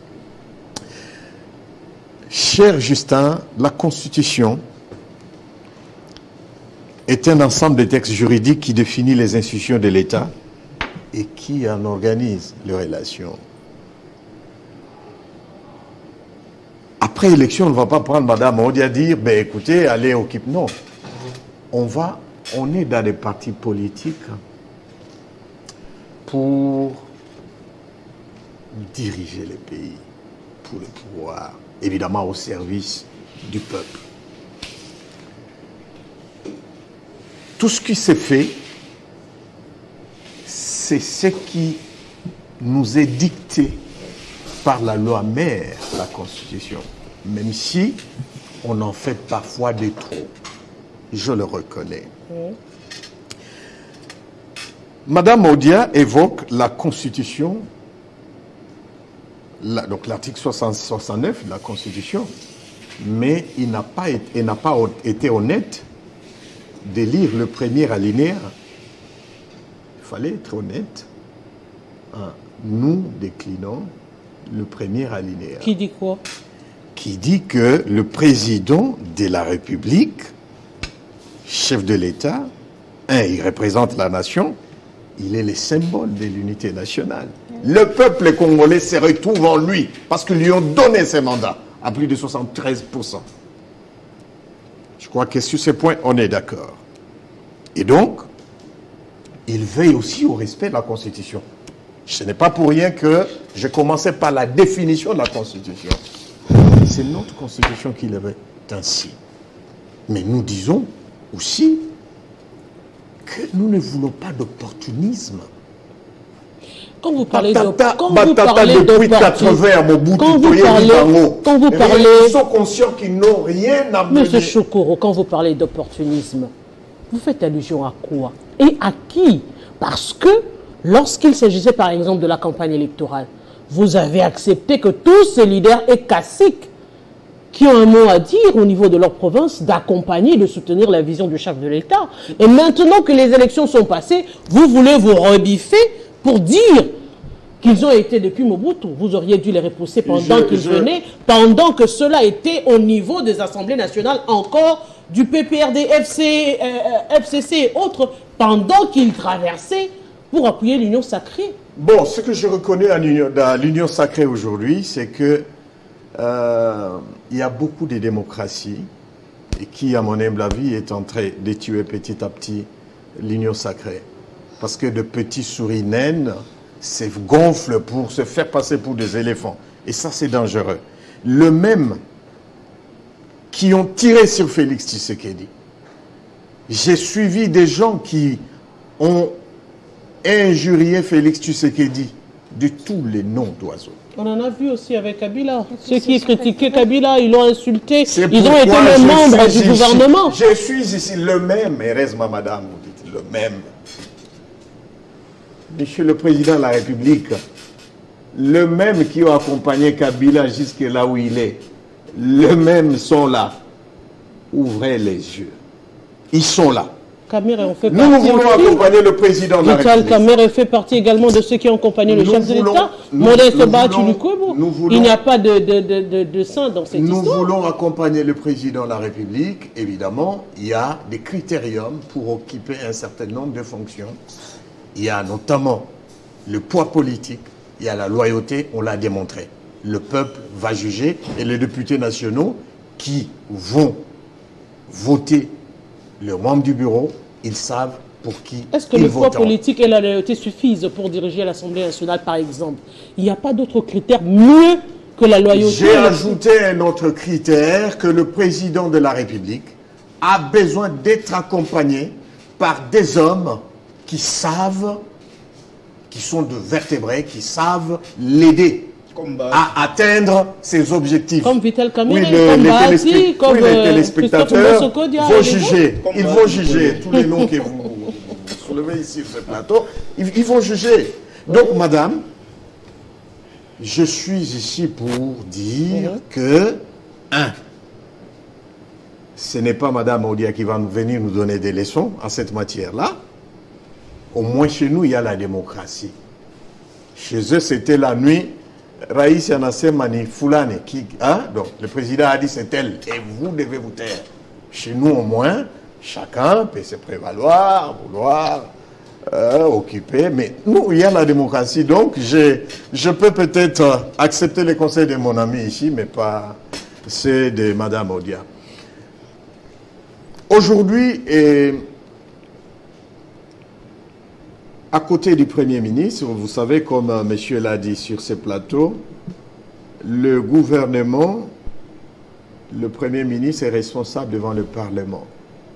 S5: Cher Justin, la Constitution est un ensemble de textes juridiques qui définit les institutions de l'État et qui en organise les relations. Après élection, on ne va pas prendre Madame Odia dire, ben écoutez, allez occuper. Non. On va, on est dans des partis politiques pour diriger le pays, pour le pouvoir, évidemment au service du peuple. Tout ce qui s'est fait, c'est ce qui nous est dicté par la loi mère, la Constitution, même si on en fait parfois des trop. Je le reconnais. Mmh. Madame Odia évoque la Constitution, la, donc l'article soixante-neuf de la Constitution, mais il n'a pas, été, il n'a pas été honnête de lire le premier alinéa. Il fallait être honnête. Hein. Nous déclinons le premier alinéa.
S1: Qui dit quoi?
S5: Qui dit que le président de la République, chef de l'État, un, il représente la nation, il est le symbole de l'unité nationale. Le peuple congolais se retrouve en lui parce qu'ils lui ont donné ce mandat à plus de soixante-treize pour cent. Je crois que sur ce point, on est d'accord. Et donc, il veille aussi au respect de la Constitution. Ce n'est pas pour rien que je commençais par la définition de la Constitution. C'est notre Constitution qui le veut ainsi. Mais nous disons aussi que nous ne voulons pas d'opportunisme.
S1: Quand vous parlez
S5: Batata,
S1: quand
S5: Batata
S1: vous parlez
S5: depuis quatre-vingts,
S1: quand vous parlez, quand vous parlez,
S5: ils sont conscients qu'ils n'ont rien à mener.
S1: Monsieur Chokoro, quand vous parlez d'opportunisme, vous faites allusion à quoi et à qui? Parce que lorsqu'il s'agissait par exemple de la campagne électorale, vous avez accepté que tous ces leaders et caciques qui ont un mot à dire au niveau de leur province, d'accompagner et de soutenir la vision du chef de l'État. Et maintenant que les élections sont passées, vous voulez vous rebiffer pour dire qu'ils ont été depuis Mobutu. Vous auriez dû les repousser pendant qu'ils je... venaient, pendant que cela était au niveau des assemblées nationales encore, du P P R D, F C, euh, F C C et autres, pendant qu'ils traversaient pour appuyer l'Union sacrée.
S5: Bon, ce que je reconnais dans l'Union sacrée aujourd'hui, c'est que euh, il y a beaucoup de démocraties et qui, à mon humble avis, est en train de tuer petit à petit l'Union sacrée. Parce que de petits souris naines se gonflent pour se faire passer pour des éléphants. Et ça, c'est dangereux. Le même qui ont tiré sur Félix Tshisekedi. J'ai suivi des gens qui ont injurié Félix Tshisekedi de tous les noms d'oiseaux.
S1: On en a vu aussi avec Kabila. Ceux qui critiquaient Kabila, ils l'ont insulté. Ils ont été
S5: les
S1: membres du gouvernement.
S5: Je suis ici le même, heureusement madame, vous dites le même. Monsieur le Président de la République, le même qui a accompagné Kabila jusque là où il est, le même sont là. Ouvrez les yeux. Ils sont là.
S1: Kamere en fait
S5: Nous,
S1: partie
S5: nous voulons
S1: aussi.
S5: accompagner le président de la
S1: Vital
S5: République.
S1: Kamere fait partie également de ceux qui ont accompagné le
S5: Nous
S1: chef de
S5: voulons-
S1: l'État.
S5: nous-
S1: Modeste
S5: nous
S1: Bahati
S5: voulons-
S1: Lukwebo.
S5: nous voulons-
S1: Il n'y a pas de, de, de, de, de saint dans cette
S5: Nous
S1: histoire.
S5: voulons accompagner le président de la République. Évidemment, il y a des critériums pour occuper un certain nombre de fonctions. Il y a notamment le poids politique, il y a la loyauté, on l'a démontré. le peuple va juger et les députés nationaux qui vont voter leurs membres du bureau, ils savent pour qui ils voteront.
S1: Est-ce que le poids politique et la loyauté suffisent pour diriger l'Assemblée nationale, par exemple? Il n'y a pas d'autre critère mieux que la loyauté?
S5: J'ai ajouté un autre critère, que le président de la République a besoin d'être accompagné par des hommes qui savent, qui sont de vertébrés, qui savent l'aider à atteindre ses objectifs.
S1: Comme Vital Kamerhe,
S5: oui, le,
S1: comme
S5: les,
S1: Basi,
S5: téléspect
S1: comme
S5: oui, les
S1: euh,
S5: téléspectateurs
S1: Sokodia,
S5: vont juger.
S3: Comme
S5: Ils vont juger tous les noms que vous soulevez ici sur ce plateau. Ils, ils vont juger. Donc, oui. Madame, je suis ici pour dire oui. que, un, ce n'est pas Madame Odia qui va venir nous donner des leçons en cette matière-là. Au moins chez nous, il y a la démocratie. Chez eux, c'était la nuit. Raïs Yanasemani Foulane, qui, hein, donc le président a dit c'est elle, et vous devez vous taire. Chez nous, au moins, chacun peut se prévaloir, vouloir euh, occuper, mais nous, il y a la démocratie, donc je, je peux peut-être accepter les conseils de mon ami ici, mais pas ceux de Madame Odia. Aujourd'hui, à côté du Premier ministre, vous savez, comme monsieur l'a dit sur ce plateau, le gouvernement, le Premier ministre est responsable devant le Parlement.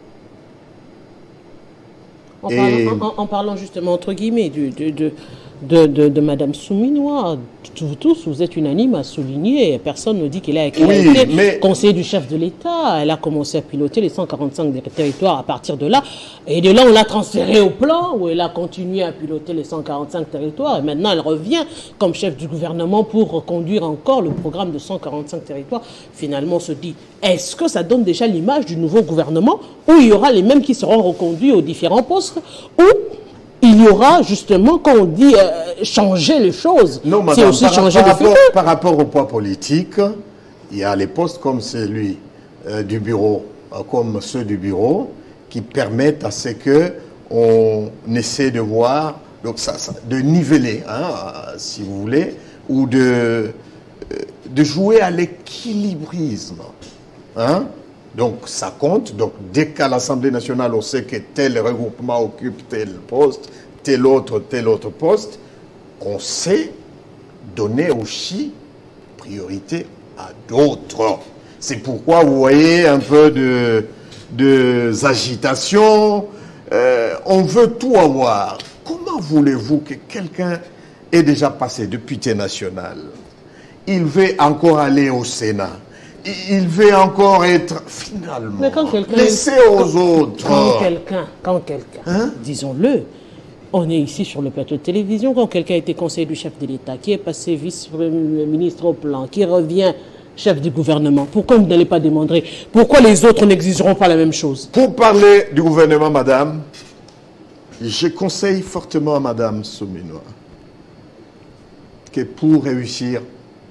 S1: En, Et... parlant, en, en parlant justement, entre guillemets, du, de, de, de, de, de Mme Souminois, vous tous, vous êtes unanime à souligner, personne ne dit qu'elle a, qu oui, a été mais... conseiller du chef de l'État, elle a commencé à piloter les cent quarante-cinq territoires à partir de là, et de là on l'a transférée au plan, où elle a continué à piloter les cent quarante-cinq territoires, et maintenant elle revient comme chef du gouvernement pour conduire encore le programme de cent quarante-cinq territoires. Finalement on se dit, est-ce que ça donne déjà l'image du nouveau gouvernement, où il y aura les mêmes qui seront reconduits aux différents postes, ou il y aura justement, quand on dit euh, changer les choses, c'est aussi
S5: par,
S1: changer
S5: par
S1: le
S5: rapport,
S1: futur.
S5: Par rapport au poids politique, il y a les postes comme celui euh, du bureau, euh, comme ceux du bureau, qui permettent à ce que on essaie de voir, donc ça, ça, de niveler, hein, si vous voulez, ou de, euh, de jouer à l'équilibrisme. Hein? Donc ça compte. Donc dès qu'à l'Assemblée nationale on sait que tel regroupement occupe tel poste, tel autre, tel autre poste, on sait donner aussi priorité à d'autres. C'est pourquoi vous voyez un peu de, de agitation. Euh, on veut tout avoir. Comment voulez-vous que quelqu'un ait déjà passé député national? Il veut encore aller au Sénat. Il veut encore être, finalement, laissé aux autres.
S1: Quand quelqu'un, quand quelqu'un, hein? disons-le, on est ici sur le plateau de télévision, quand quelqu'un a été conseiller du chef de l'État, qui est passé vice-ministre au plan, qui revient chef du gouvernement, pourquoi vous n'allez pas demander? Pourquoi les autres n'exigeront pas la même chose?
S5: Pour parler du gouvernement, madame, je conseille fortement à madame Souminois que pour réussir,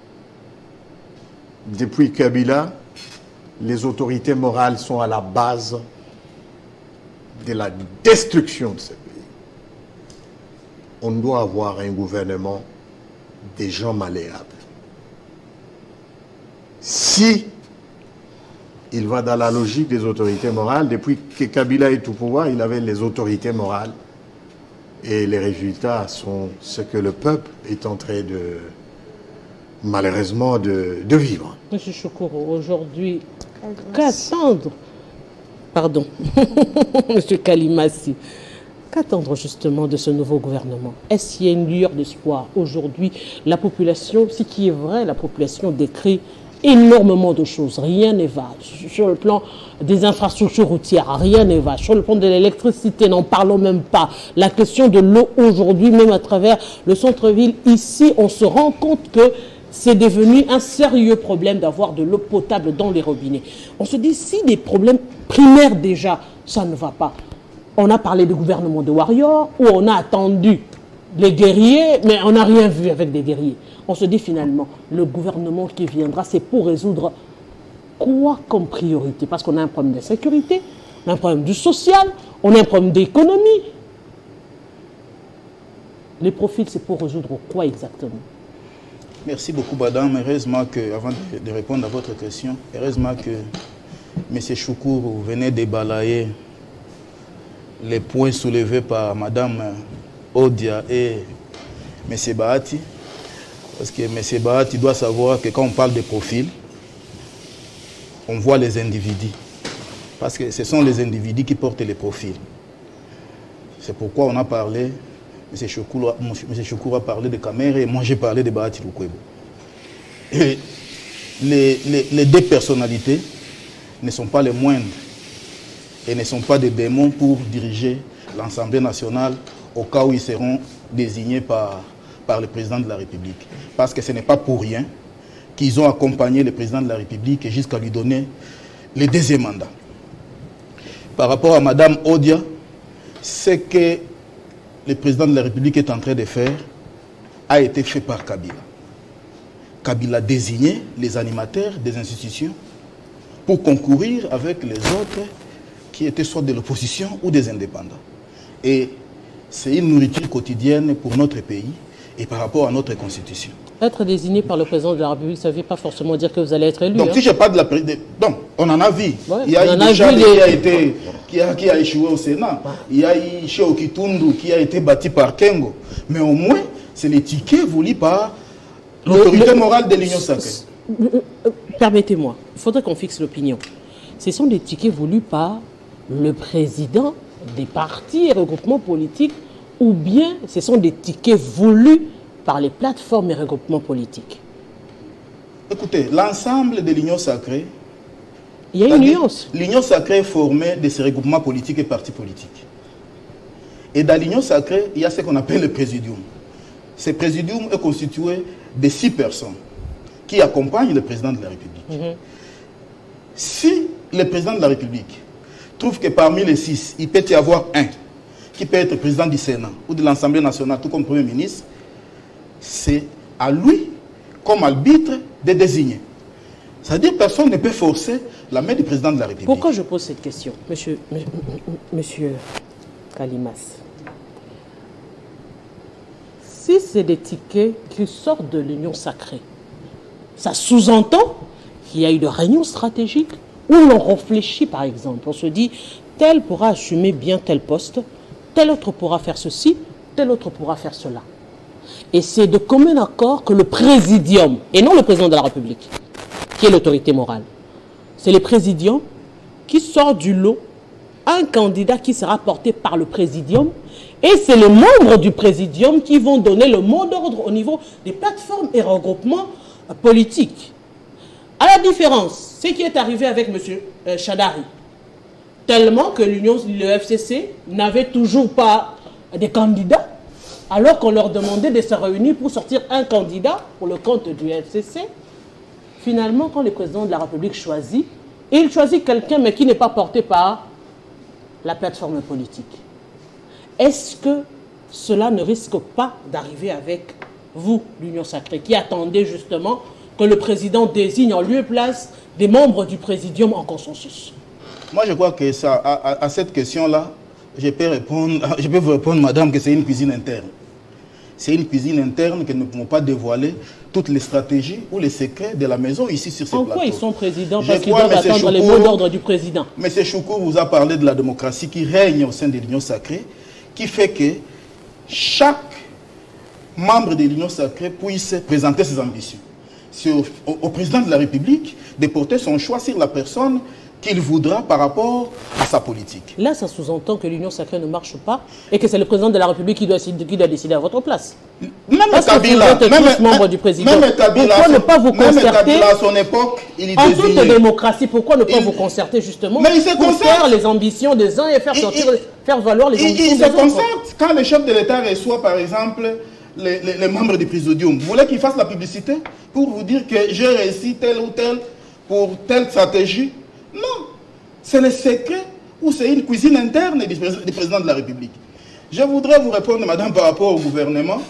S5: depuis Kabila, les autorités morales sont à la base de la destruction de ce pays. On doit avoir un gouvernement des gens malléables. Si il va dans la logique des autorités morales, depuis que Kabila est au pouvoir, il avait les autorités morales. Et les résultats sont ce que le peuple est en train de... malheureusement de, de vivre.
S1: Monsieur Chokoro, aujourd'hui, qu'attendre, pardon, Monsieur Kalimassi, qu'attendre justement de ce nouveau gouvernement? Est-ce qu'il y a une lueur d'espoir? Aujourd'hui, la population, ce qui est vrai, la population décrit énormément de choses, rien ne va. Sur le plan des infrastructures routières, rien ne va. Sur le plan de l'électricité, n'en parlons même pas. La question de l'eau aujourd'hui, même à travers le centre-ville, ici, on se rend compte que c'est devenu un sérieux problème d'avoir de l'eau potable dans les robinets. On se dit, si des problèmes primaires déjà, ça ne va pas. On a parlé du gouvernement de Warrior, où on a attendu les guerriers, mais on n'a rien vu avec des guerriers. On se dit finalement, le gouvernement qui viendra, c'est pour résoudre quoi comme priorité? Parce qu'on a un problème de sécurité, on a un problème du social, on a un problème d'économie. Les profils, c'est pour résoudre quoi exactement?
S3: Merci beaucoup, madame. Heureusement que, avant de, de répondre à votre question, heureusement que M. Choukour venait de balayer les points soulevés par madame Odia et M. Bahati. Parce que M. Bahati doit savoir que quand on parle de profil, on voit les individus. Parce que ce sont les individus qui portent les profils. C'est pourquoi on a parlé, M. Choukour, M. Choukour a parlé de Kamere et moi j'ai parlé de Bahati Lukwebo. Et les, les, les deux personnalités ne sont pas les moindres et ne sont pas des démons pour diriger l'Assemblée nationale au cas où ils seront désignés par, par le président de la République. Parce que ce n'est pas pour rien qu'ils ont accompagné le président de la République jusqu'à lui donner le deuxième mandat. Par rapport à Mme Odia, ce que le président de la République est en train de faire a été fait par Kabila. Kabila a désigné les animateurs des institutions pour concourir avec les autres qui étaient soit de l'opposition ou des indépendants. Et c'est une nourriture quotidienne pour notre pays et par rapport à notre constitution. Être désigné par le président de la République, ça ne veut pas forcément dire que vous allez être élu. Donc, hein. Si je parle de la présidence... Donc, on en a vu. Ouais, il y a eu déjà les... qui, a été, qui, a, qui a échoué au Sénat. Ouais. Il y a eu Cheikh Kitundu qui a été bâti par Kengo. Mais au moins, c'est les tickets voulus par l'autorité morale de l'Union sacrée. Permettez-moi, il faudrait qu'on fixe l'opinion. Ce sont des tickets voulus par le président des partis et regroupements politiques ou bien ce sont des tickets voulus par les plateformes et regroupements politiques. Écoutez, l'ensemble de l'Union sacrée, il y a une nuance. L'Union sacrée est formée de ces regroupements politiques et partis politiques. Et dans l'Union sacrée, il y a ce qu'on appelle le présidium. Ce présidium est constitué de six personnes qui accompagnent le président de la République. Mm-hmm. Si le président de la République trouve que parmi les six, il peut y avoir un qui peut être président du Sénat ou de l'Assemblée nationale, tout comme Premier ministre, c'est à lui, comme arbitre, de désigner. C'est-à-dire que personne ne peut forcer la main du président de la République. Pourquoi je pose cette question, monsieur, monsieur Kalimas? Si c'est des tickets qui sortent de l'Union sacrée, ça sous-entend qu'il y a eu de réunions stratégiques où l'on réfléchit, par exemple. On se dit, tel pourra assumer bien tel poste, tel autre pourra faire ceci, tel autre pourra faire cela. Et c'est de commun accord que le présidium, et non le président de la République, qui est l'autorité morale, c'est le présidium qui sort du lot un candidat qui sera porté par le présidium, et c'est les membres du présidium qui vont donner le mot d'ordre au niveau des plateformes et regroupements politiques. À la différence, ce qui est arrivé avec M. Chadari, tellement que l'Union, le F C C n'avait toujours pas de candidats, alors qu'on leur demandait de se réunir pour sortir un candidat pour le compte du F C C. Finalement, quand le président de la République choisit, il choisit quelqu'un mais qui n'est pas porté par la plateforme politique. Est-ce que cela ne risque pas d'arriver avec vous, l'Union sacrée, qui attendez justement que le président désigne en lieu et place des membres du présidium en consensus? Moi, je crois que ça, à, à cette question-là, je peux répondre, je peux vous répondre, madame, que c'est une cuisine interne. C'est une cuisine interne que nous ne pouvons pas dévoiler toutes les stratégies ou les secrets de la maison ici sur ce plateau. En quoi ils sont présidents? Parce qu'ils doivent attendre Choukour, les mots d'ordre du président. M. Choukour vous a parlé de la démocratie qui règne au sein de l'Union sacrée, qui fait que chaque membre de l'Union sacrée puisse présenter ses ambitions. C'est au, au, au président de la République de porter son choix sur la personne qu'il voudra par rapport à sa politique. Là, ça sous-entend que l'Union sacrée ne marche pas et que c'est le président de la République qui doit, qui doit décider à votre place. Même Kabila, que vous êtes tous membres du président. Même Kabila, pourquoi ne pas vous concerter à son époque, il en toute démocratie, pourquoi ne pas il, vous concerter justement mais il se pour faire les ambitions des uns et faire, sortir, il, faire valoir les ambitions il, il des autres? Il se concerte. Quand le chef de l'État reçoit, par exemple, les, les, les membres du présidium, vous voulez qu'il fasse la publicité pour vous dire que j'ai réussi tel ou tel pour telle stratégie? Non, c'est le secret ou c'est une cuisine interne du président de la République. Je voudrais vous répondre, madame, par rapport au gouvernement.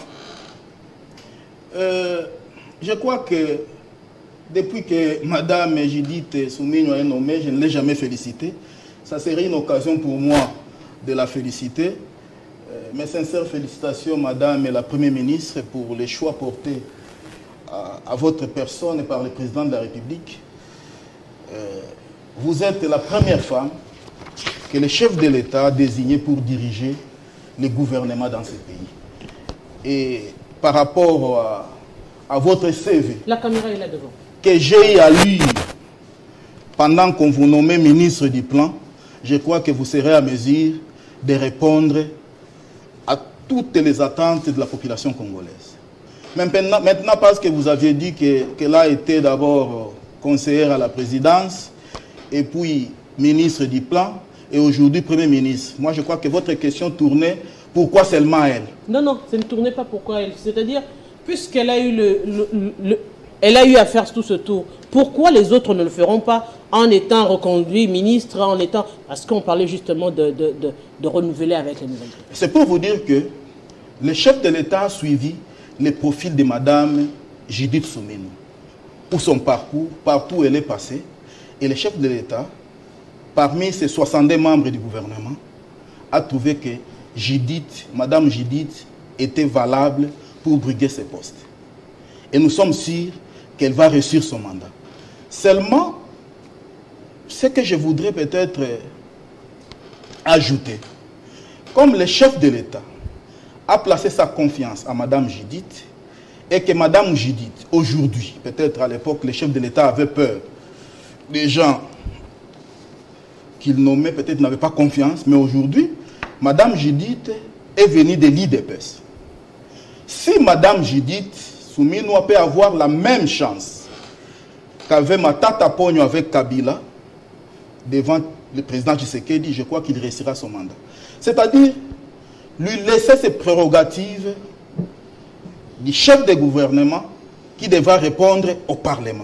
S3: Euh, je crois que depuis que madame Judith Souminho est nommée, je ne l'ai jamais félicitée. Ça serait une occasion pour moi de la féliciter. Euh, mes sincères félicitations, madame la première ministre, pour les choix portés à, à votre personne et par le président de la République. Euh, vous êtes la première femme que le chef de l'État a désignée pour diriger le gouvernement dans ce pays. Et par rapport à, à votre C V,
S1: la caméra est là devant,
S3: que j'ai eu à lire pendant qu'on vous nommait ministre du Plan, je crois que vous serez à mesure de répondre à toutes les attentes de la population congolaise. Maintenant, maintenant parce que vous aviez dit qu'elle a été d'abord conseillère à la présidence, et puis ministre du Plan, et aujourd'hui Premier ministre. Moi, je crois que votre question tournait, pourquoi seulement elle?
S1: Non, non, ça ne tournait pas pourquoi elle. C'est-à-dire, puisqu'elle a eu le, le, le, elle a eu à faire tout ce tour, pourquoi les autres ne le feront pas en étant reconduit ministre, en étant... Parce qu'on parlait justement de, de, de, de renouveler avec les nouvelles.
S3: C'est pour vous dire que le chef de l'État a suivi le profil de Madame Judith Souminou, pour son parcours, partout où elle est passée. Et le chef de l'État, parmi ses soixante-deux membres du gouvernement, a trouvé que Judith, Madame Judith était valable pour briguer ses postes. Et nous sommes sûrs qu'elle va réussir son mandat. Seulement, ce que je voudrais peut-être ajouter, comme le chef de l'État a placé sa confiance à Madame Judith, et que Madame Judith, aujourd'hui, peut-être à l'époque, le chef de l'État avait peur des gens qu'il nommait, peut-être n'avaient pas confiance, mais aujourd'hui, Madame Judith est venue de l'I D P S. Si Madame Judith Souminou peut avoir la même chance qu'avait Matata Ponyo avec Kabila, devant le président Tshisekedi, je crois qu'il réussira son mandat. C'est-à-dire, lui laisser ses prérogatives du chef de gouvernement qui devra répondre au Parlement.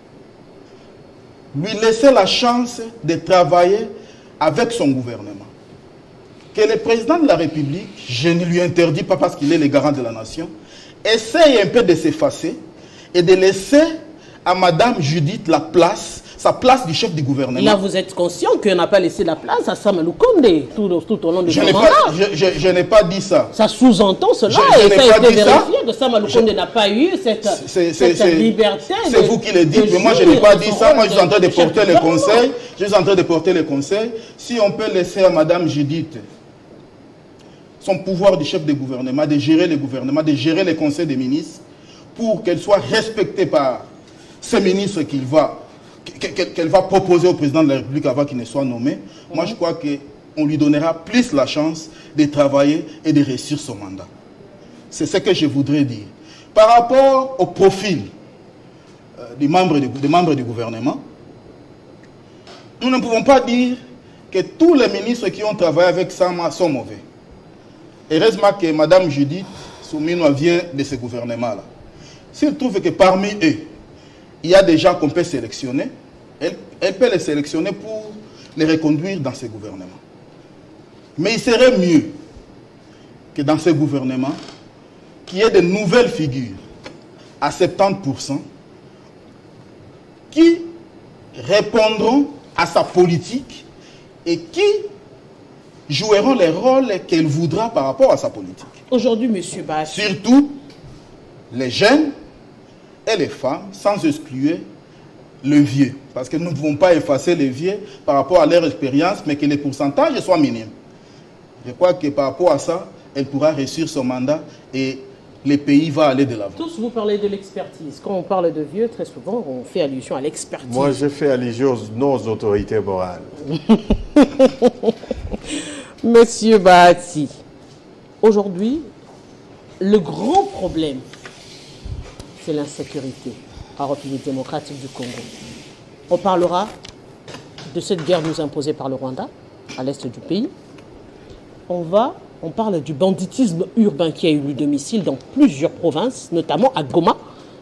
S3: Lui laisser la chance de travailler avec son gouvernement. Que le président de la République, je ne lui interdis pas parce qu'il est le garant de la nation, essaye un peu de s'effacer et de laisser à Madame Judith la place, sa place du chef du gouvernement.
S1: Là, vous êtes conscient qu'on n'a pas laissé la place à Sama Lukonde tout, tout au long de
S3: je
S1: son
S3: mandat. Pas, je je, je n'ai pas dit ça.
S1: Ça sous-entend cela
S3: je, je
S1: et ça a été vérifié
S3: ça.
S1: que Sama Lukonde n'a pas eu cette, cette liberté.
S3: C'est vous qui le dites, mais moi je n'ai pas dit ça. Moi je suis en train de porter le conseil. Je suis en train de porter le conseil. Si on peut laisser à Madame Judith son pouvoir de chef de gouvernement, de gérer le gouvernement, de gérer les conseils des ministres, pour qu'elle soit respectée par ces ministres qu'il va, qu'elle va proposer au président de la République avant qu'il ne soit nommé, mm-hmm. Moi je crois qu'on lui donnera plus la chance de travailler et de réussir son mandat. C'est ce que je voudrais dire. Par rapport au profil euh, des, membres du, des membres du gouvernement, nous ne pouvons pas dire que tous les ministres qui ont travaillé avec Sama sont mauvais. Heureusement que Mme Judith Souminou vient de ce gouvernement-là. S'il trouve que parmi eux, il y a des gens qu'on peut sélectionner, elle, elle peut les sélectionner pour les reconduire dans ce gouvernement. Mais il serait mieux que dans ce gouvernement, qu'il y ait de nouvelles figures à soixante-dix pour cent qui répondront à sa politique et qui joueront les rôles qu'elle voudra par rapport à sa politique.
S1: Aujourd'hui, M. Bass.
S3: Surtout les jeunes et les femmes, sans exclure le vieux. Parce que nous ne pouvons pas effacer les vieux par rapport à leur expérience, mais que les pourcentages soient minimes. Je crois que par rapport à ça, elle pourra réussir son mandat et le pays va aller de l'avant.
S1: Tous, vous parlez de l'expertise. Quand on parle de vieux, très souvent, on fait allusion à l'expertise.
S5: Moi, je fais allusion aux nos autorités morales.
S1: Monsieur Bahati, aujourd'hui, le grand problème, c'est l'insécurité en République démocratique du Congo. On parlera de cette guerre nous imposée par le Rwanda, à l'est du pays. On va, on parle du banditisme urbain qui a eu lieu domicile dans plusieurs provinces, notamment à Goma,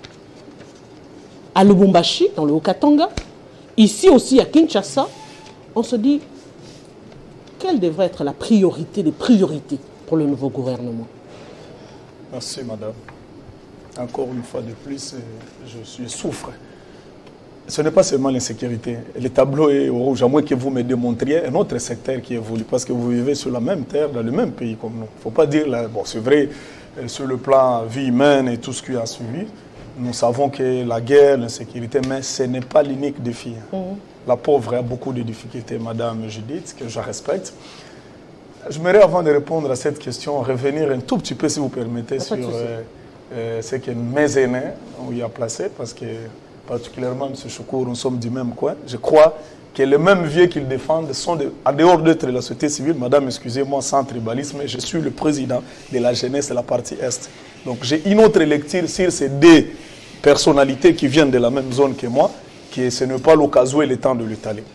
S1: à Lubumbashi, dans le Haut-Katanga, ici aussi à Kinshasa. On se dit, quelle devrait être la priorité des priorités pour le nouveau gouvernement?
S4: Merci, madame. Encore une fois de plus, je, je souffre. Ce n'est pas seulement l'insécurité. Le tableau est au rouge, à moins que vous me démontriez un autre secteur qui évolue, parce que vous vivez sur la même terre, dans le même pays comme nous. Il ne faut pas dire, là, bon, c'est vrai, sur le plan vie humaine et tout ce qui a suivi, Nous savons que la guerre, l'insécurité, mais ce n'est pas l'unique défi. Mmh. La pauvre a beaucoup de difficultés, Madame Judith, que je respecte. J'aimerais, avant de répondre à cette question, revenir un tout petit peu, si vous permettez, sur euh, euh, ce que mes aînés ont y a placé, parce que, particulièrement, M. Choukour, nous sommes du même coin. Je crois que les mêmes vieux qu'ils défendent sont, de, en dehors d'être la société civile, Madame, excusez-moi, sans tribalisme, je suis le président de la jeunesse de la partie Est. Donc, j'ai une autre lecture sur ces deux personnalités qui viennent de la même zone que moi, que ce n'est pas l'occasion et le temps de l'étaler.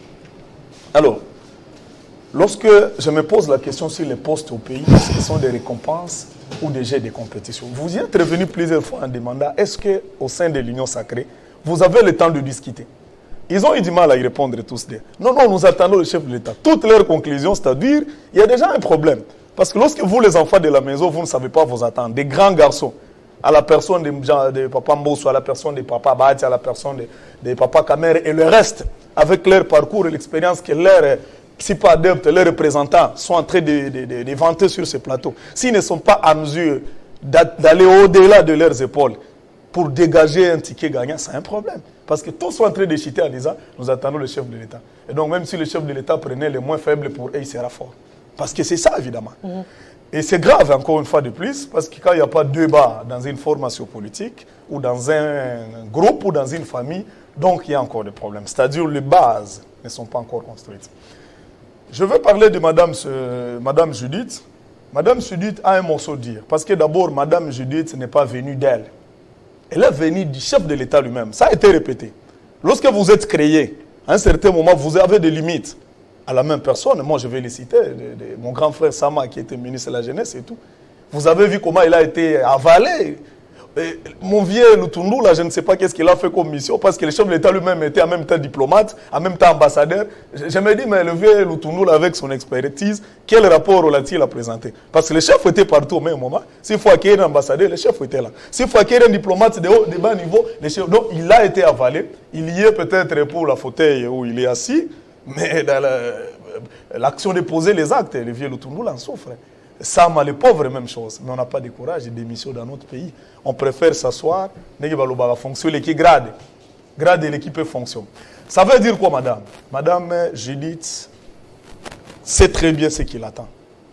S4: Alors, lorsque je me pose la question sur les postes au pays, est-ce que ce sont des récompenses ou des jets de compétition? Vous y êtes revenu plusieurs fois en demandant, est-ce qu'au sein de l'Union sacrée, vous avez le temps de discuter? Ils ont eu du mal à y répondre tous. Non, non, nous attendons le chef de l'État. Toutes leurs conclusions, c'est-à-dire, il y a déjà un problème. Parce que lorsque vous, les enfants de la maison, vous ne savez pas vous attendre, des grands garçons, à la personne de, de Papa Mbosso, à la personne de Papa Bati, à la personne de, de Papa Kamer, et le reste, avec leur parcours et l'expérience que leurs psycho-adeptes, leurs représentants sont en train de, de, de, de vanter sur ce plateau, s'ils ne sont pas en mesure d'aller au-delà de leurs épaules pour dégager un ticket gagnant, c'est un problème. Parce que tous sont en train de chiter en disant, nous attendons le chef de l'État. Et donc, même si le chef de l'État prenait les moins faibles pour eux, il sera fort. Parce que c'est ça, évidemment. Mmh. Et c'est grave, encore une fois de plus, parce que quand il n'y a pas de débat dans une formation politique, ou dans un groupe, ou dans une famille, donc il y a encore des problèmes. C'est-à-dire les bases ne sont pas encore construites. Je veux parler de Madame, euh, Madame Judith. Madame Judith a un morceau de dire. Parce que d'abord, Madame Judith n'est pas venue d'elle. Elle est venue du chef de l'État lui-même. Ça a été répété. Lorsque vous êtes créé, à un certain moment, vous avez des limites. À la même personne, moi je vais les citer, de, de, mon grand frère Sama qui était ministre de la Jeunesse et tout. Vous avez vu comment il a été avalé. Et mon vieux Lutundu, là, je ne sais pas qu'est-ce qu'il a fait comme mission, parce que le chef de l'État lui-même était en même temps diplomate, en même temps ambassadeur. Je, je me dis, mais le vieux Lutundu, là, avec son expertise, quel rapport relatif il a présenté? Parce que le chef était partout au même moment. S'il faut acquérir un ambassadeur, le chef était là. S'il faut acquérir un diplomate de haut, de bas niveau, le chef... Donc, il a été avalé. Il y est peut-être pour la fauteuil où il est assis, mais dans l'action de poser les actes, le vieux Lutundu en souffre. Sama, les pauvres, même chose. Mais on n'a pas de courage et d'émission dans notre pays. On préfère s'asseoir, on fonctionne l'équipe grade. Grade et l'équipe fonctionne. Ça veut dire quoi, madame? Madame Judith sait très bien ce qu'il attend.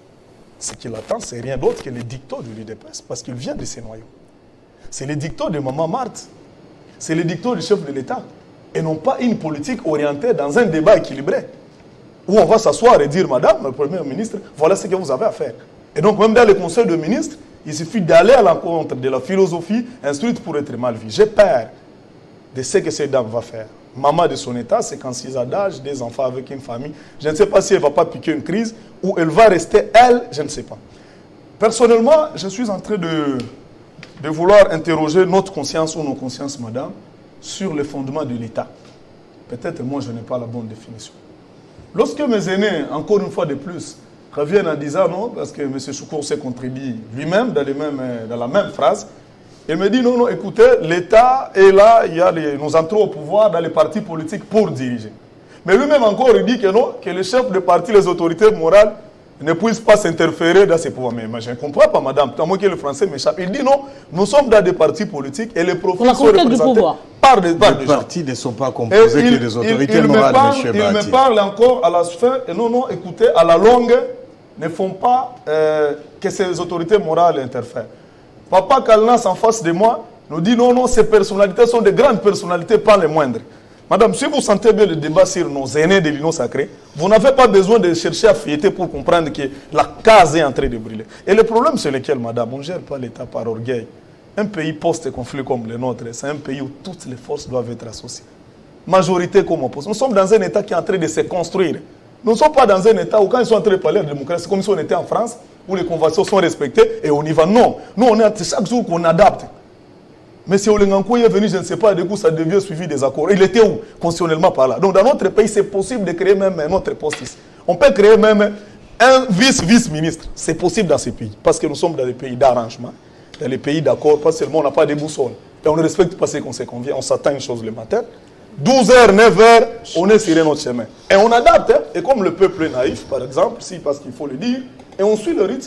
S4: Ce qu'il attend, c'est rien d'autre que les dictats de l'U D P S, parce qu'il vient de ces noyaux. C'est les dictats de Maman Marthe. C'est les dictats du chef de l'État. Et non pas une politique orientée dans un débat équilibré. Où on va s'asseoir et dire, madame, le Premier ministre, voilà ce que vous avez à faire. Et donc, même dans le Conseil de ministres, il suffit d'aller à l'encontre de la philosophie instruite pour être mal vue. J'ai peur de ce que cette dame va faire. Maman de son état, cinquante-six ans d'âge, des enfants avec une famille. Je ne sais pas si elle ne va pas piquer une crise ou elle va rester elle, je ne sais pas. Personnellement, je suis en train de, de vouloir interroger notre conscience ou nos consciences, madame, sur le fondement de l'État. Peut-être moi, je n'ai pas la bonne définition. Lorsque mes aînés, encore une fois de plus, reviennent en disant non, parce que M. Choukour s'est contredit lui-même dans, dans la même phrase, il me dit non, non, écoutez, l'État est là, il y a les, nous entrons au pouvoir dans les partis politiques pour diriger. Mais lui-même encore, il dit que non, que les chefs de parti, les autorités morales, ne puissent pas s'interférer dans ces pouvoirs. Mais, mais je ne comprends pas, madame, à moins que le français m'échappe. Il dit non, nous sommes dans des partis politiques et les profils sont représentés par des, par des
S5: Les partis ne sont pas composés que des autorités
S4: il, il
S5: morales,
S4: parle,
S5: M.
S4: Il
S5: Bati.
S4: me parle encore à la fin, et non, non, écoutez, à la longue, ne font pas euh, que ces autorités morales interfèrent. Papa Kalnas, en face de moi, nous dit non, non, ces personnalités sont de grandes personnalités, pas les moindres. Madame, si vous sentez bien le débat sur nos aînés de l'Union sacrée, vous n'avez pas besoin de chercher à fouilleter pour comprendre que la case est en train de brûler. Et le problème c'est lequel, madame, on ne gère pas l'État par orgueil. Un pays post-conflit comme le nôtre, c'est un pays où toutes les forces doivent être associées. Majorité comme opposition. Nous sommes dans un État qui est en train de se construire. Nous ne sommes pas dans un État où quand ils sont en train de parler de démocratie, c'est comme si on était en France, où les conventions sont respectées et on y va. Non, nous on est chaque jour qu'on adapte. Mais si Olengankou est venu, je ne sais pas, du coup, ça devient suivi des accords. Il était où, constitutionnellement par là? Donc, dans notre pays, c'est possible de créer même un autre poste ici. On peut créer même un vice-vice-ministre. C'est possible dans ces pays. Parce que nous sommes dans des pays d'arrangement, dans les pays d'accord. Pas seulement, on n'a pas de boussole. Et on ne respecte pas ce qu'on s'est convient. On s'attend à une chose le matin. douze heures, neuf heures, on est sur notre chemin. Et on adapte. Hein. Et comme le peuple est naïf, par exemple, si, parce qu'il faut le dire, et on suit le rythme.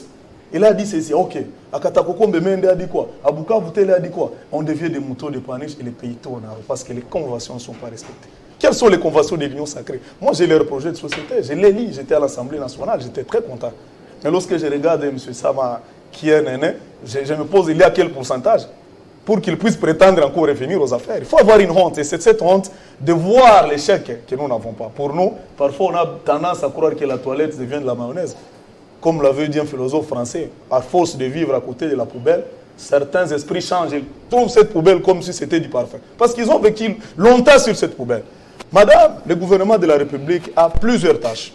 S4: Il a dit ceci, ok. À Katakoko Mbemende a dit quoi? À Bukavu Tele a dit quoi? On devient des moutons de paniche et les pays tournent parce que les conventions ne sont pas respectées. Quelles sont les conventions de l'Union sacrée? Moi, j'ai leurs projets de société, je les lis, j'étais à l'Assemblée nationale, j'étais très content. Mais lorsque je regarde M. Sama, qui est néné, je, je me pose, il y a quel pourcentage pour qu'il puisse prétendre encore revenir aux affaires? Il faut avoir une honte, et c'est cette honte de voir l'échec que nous n'avons pas. Pour nous, parfois, on a tendance à croire que la toilette devient de la mayonnaise. Comme l'avait dit un philosophe français, à force de vivre à côté de la poubelle, certains esprits changent et trouvent cette poubelle comme si c'était du parfum. Parce qu'ils ont vécu longtemps sur cette poubelle. Madame, le gouvernement de la République a plusieurs tâches.